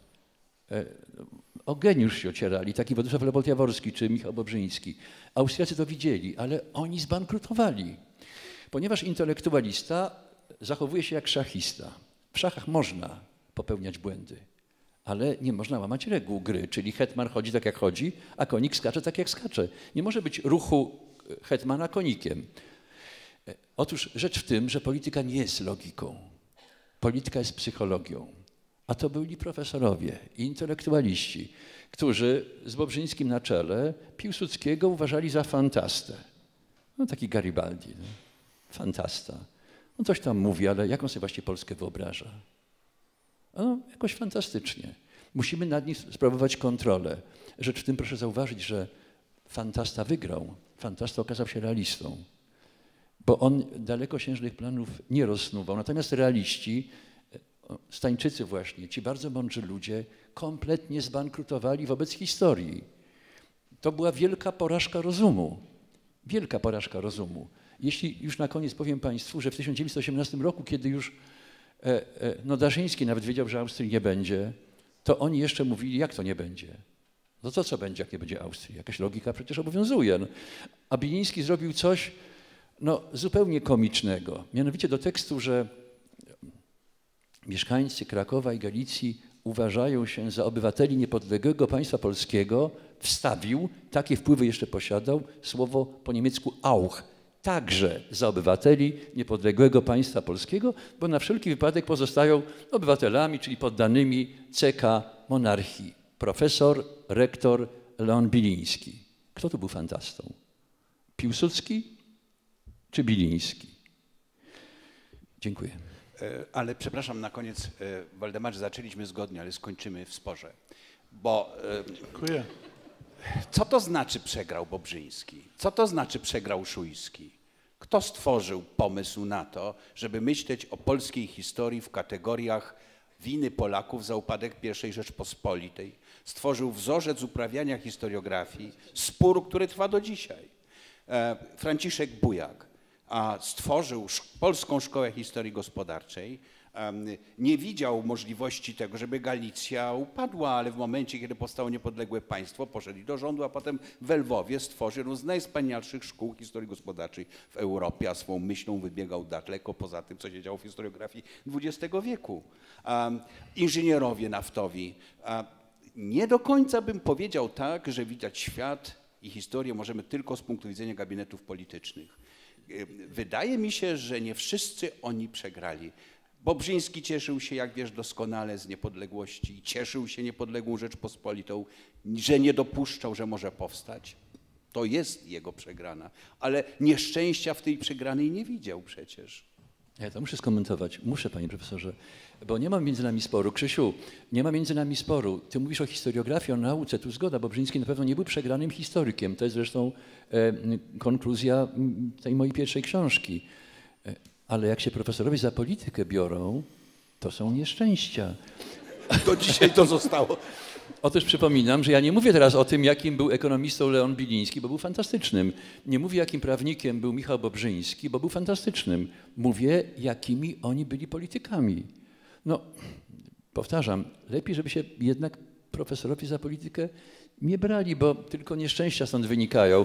O geniusz się ocierali, taki Władysław Leopold-Jaworski czy Michał Bobrzyński. Austriacy to widzieli, ale oni zbankrutowali, ponieważ intelektualista zachowuje się jak szachista. W szachach można popełniać błędy, ale nie można łamać reguł gry, czyli hetman chodzi tak jak chodzi, a konik skacze tak jak skacze. Nie może być ruchu hetmana konikiem. Otóż rzecz w tym, że polityka nie jest logiką. Polityka jest psychologią. A to byli profesorowie i intelektualiści, którzy z Bobrzyńskim na czele Piłsudskiego uważali za fantastę. No taki Garibaldi, no. Fantasta. On coś tam mówi, ale jak on sobie właściwie Polskę wyobraża? No, jakoś fantastycznie. Musimy nad nim sprawować kontrolę. Rzecz w tym, proszę zauważyć, że fantasta wygrał. Fantasta okazał się realistą, bo on dalekosiężnych planów nie rozsnuwał. Natomiast realiści, Stańczycy właśnie, ci bardzo mądrzy ludzie, kompletnie zbankrutowali wobec historii. To była wielka porażka rozumu. Wielka porażka rozumu. Jeśli już na koniec powiem Państwu, że w 1918 roku, kiedy już no Daszyński nawet wiedział, że Austrii nie będzie, to oni jeszcze mówili, jak to nie będzie? No to co będzie, jak nie będzie Austrii? Jakaś logika przecież obowiązuje. No. A Biliński zrobił coś no, zupełnie komicznego. Mianowicie do tekstu, że mieszkańcy Krakowa i Galicji uważają się za obywateli niepodległego państwa polskiego, wstawił, takie wpływy jeszcze posiadał, słowo po niemiecku auch, także za obywateli niepodległego państwa polskiego, bo na wszelki wypadek pozostają obywatelami, czyli poddanymi CK monarchii. Profesor, rektor Leon Biliński. Kto tu był fantastą? Piłsudski czy Biliński? Dziękuję. Ale przepraszam, na koniec, Waldemarze, zaczęliśmy zgodnie, ale skończymy w sporze. Bo Dziękuję. co to znaczy przegrał Bobrzyński? Co to znaczy przegrał Szujski? Kto stworzył pomysł na to, żeby myśleć o polskiej historii w kategoriach winy Polaków za upadek I Rzeczpospolitej? Stworzył wzorzec uprawiania historiografii, spór, który trwa do dzisiaj. Franciszek Bujak stworzył Polską Szkołę Historii Gospodarczej. Nie widział możliwości tego, żeby Galicja upadła, ale w momencie, kiedy powstało niepodległe państwo, poszedł do rządu, a potem w Lwowie stworzył jedną z najwspanialszych szkół historii gospodarczej w Europie, a swą myślą wybiegał daleko poza tym, co się działo w historiografii XX wieku. Inżynierowie naftowi. Nie do końca bym powiedział tak, że widać świat i historię możemy tylko z punktu widzenia gabinetów politycznych. Wydaje mi się, że nie wszyscy oni przegrali. Bobrzyński cieszył się, jak wiesz doskonale, z niepodległości i cieszył się niepodległą Rzeczpospolitą, że nie dopuszczał, że może powstać. To jest jego przegrana, ale nieszczęścia w tej przegranej nie widział przecież. Ja to muszę skomentować. Muszę, panie profesorze, bo nie ma między nami sporu. Krzysiu, nie ma między nami sporu. Ty mówisz o historiografii, o nauce, tu zgoda. Bobrzyński na pewno nie był przegranym historykiem. To jest zresztą konkluzja tej mojej pierwszej książki. Ale jak się profesorowie za politykę biorą, to są nieszczęścia. Do dzisiaj to zostało. Otóż przypominam, że ja nie mówię teraz o tym, jakim był ekonomistą Leon Biliński, bo był fantastycznym. Nie mówię, jakim prawnikiem był Michał Bobrzyński, bo był fantastycznym. Mówię, jakimi oni byli politykami. No, powtarzam, lepiej, żeby się jednak profesorowie za politykę nie brali, bo tylko nieszczęścia stąd wynikają.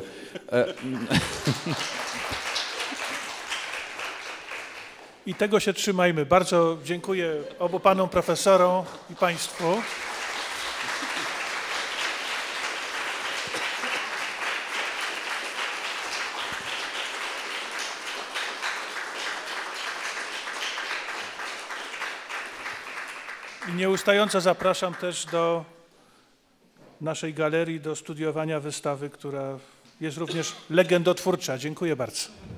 I tego się trzymajmy. Bardzo dziękuję obu panom profesorom i państwu. I nieustająco zapraszam też do naszej galerii, do studiowania wystawy, która jest również legendotwórcza. Dziękuję bardzo.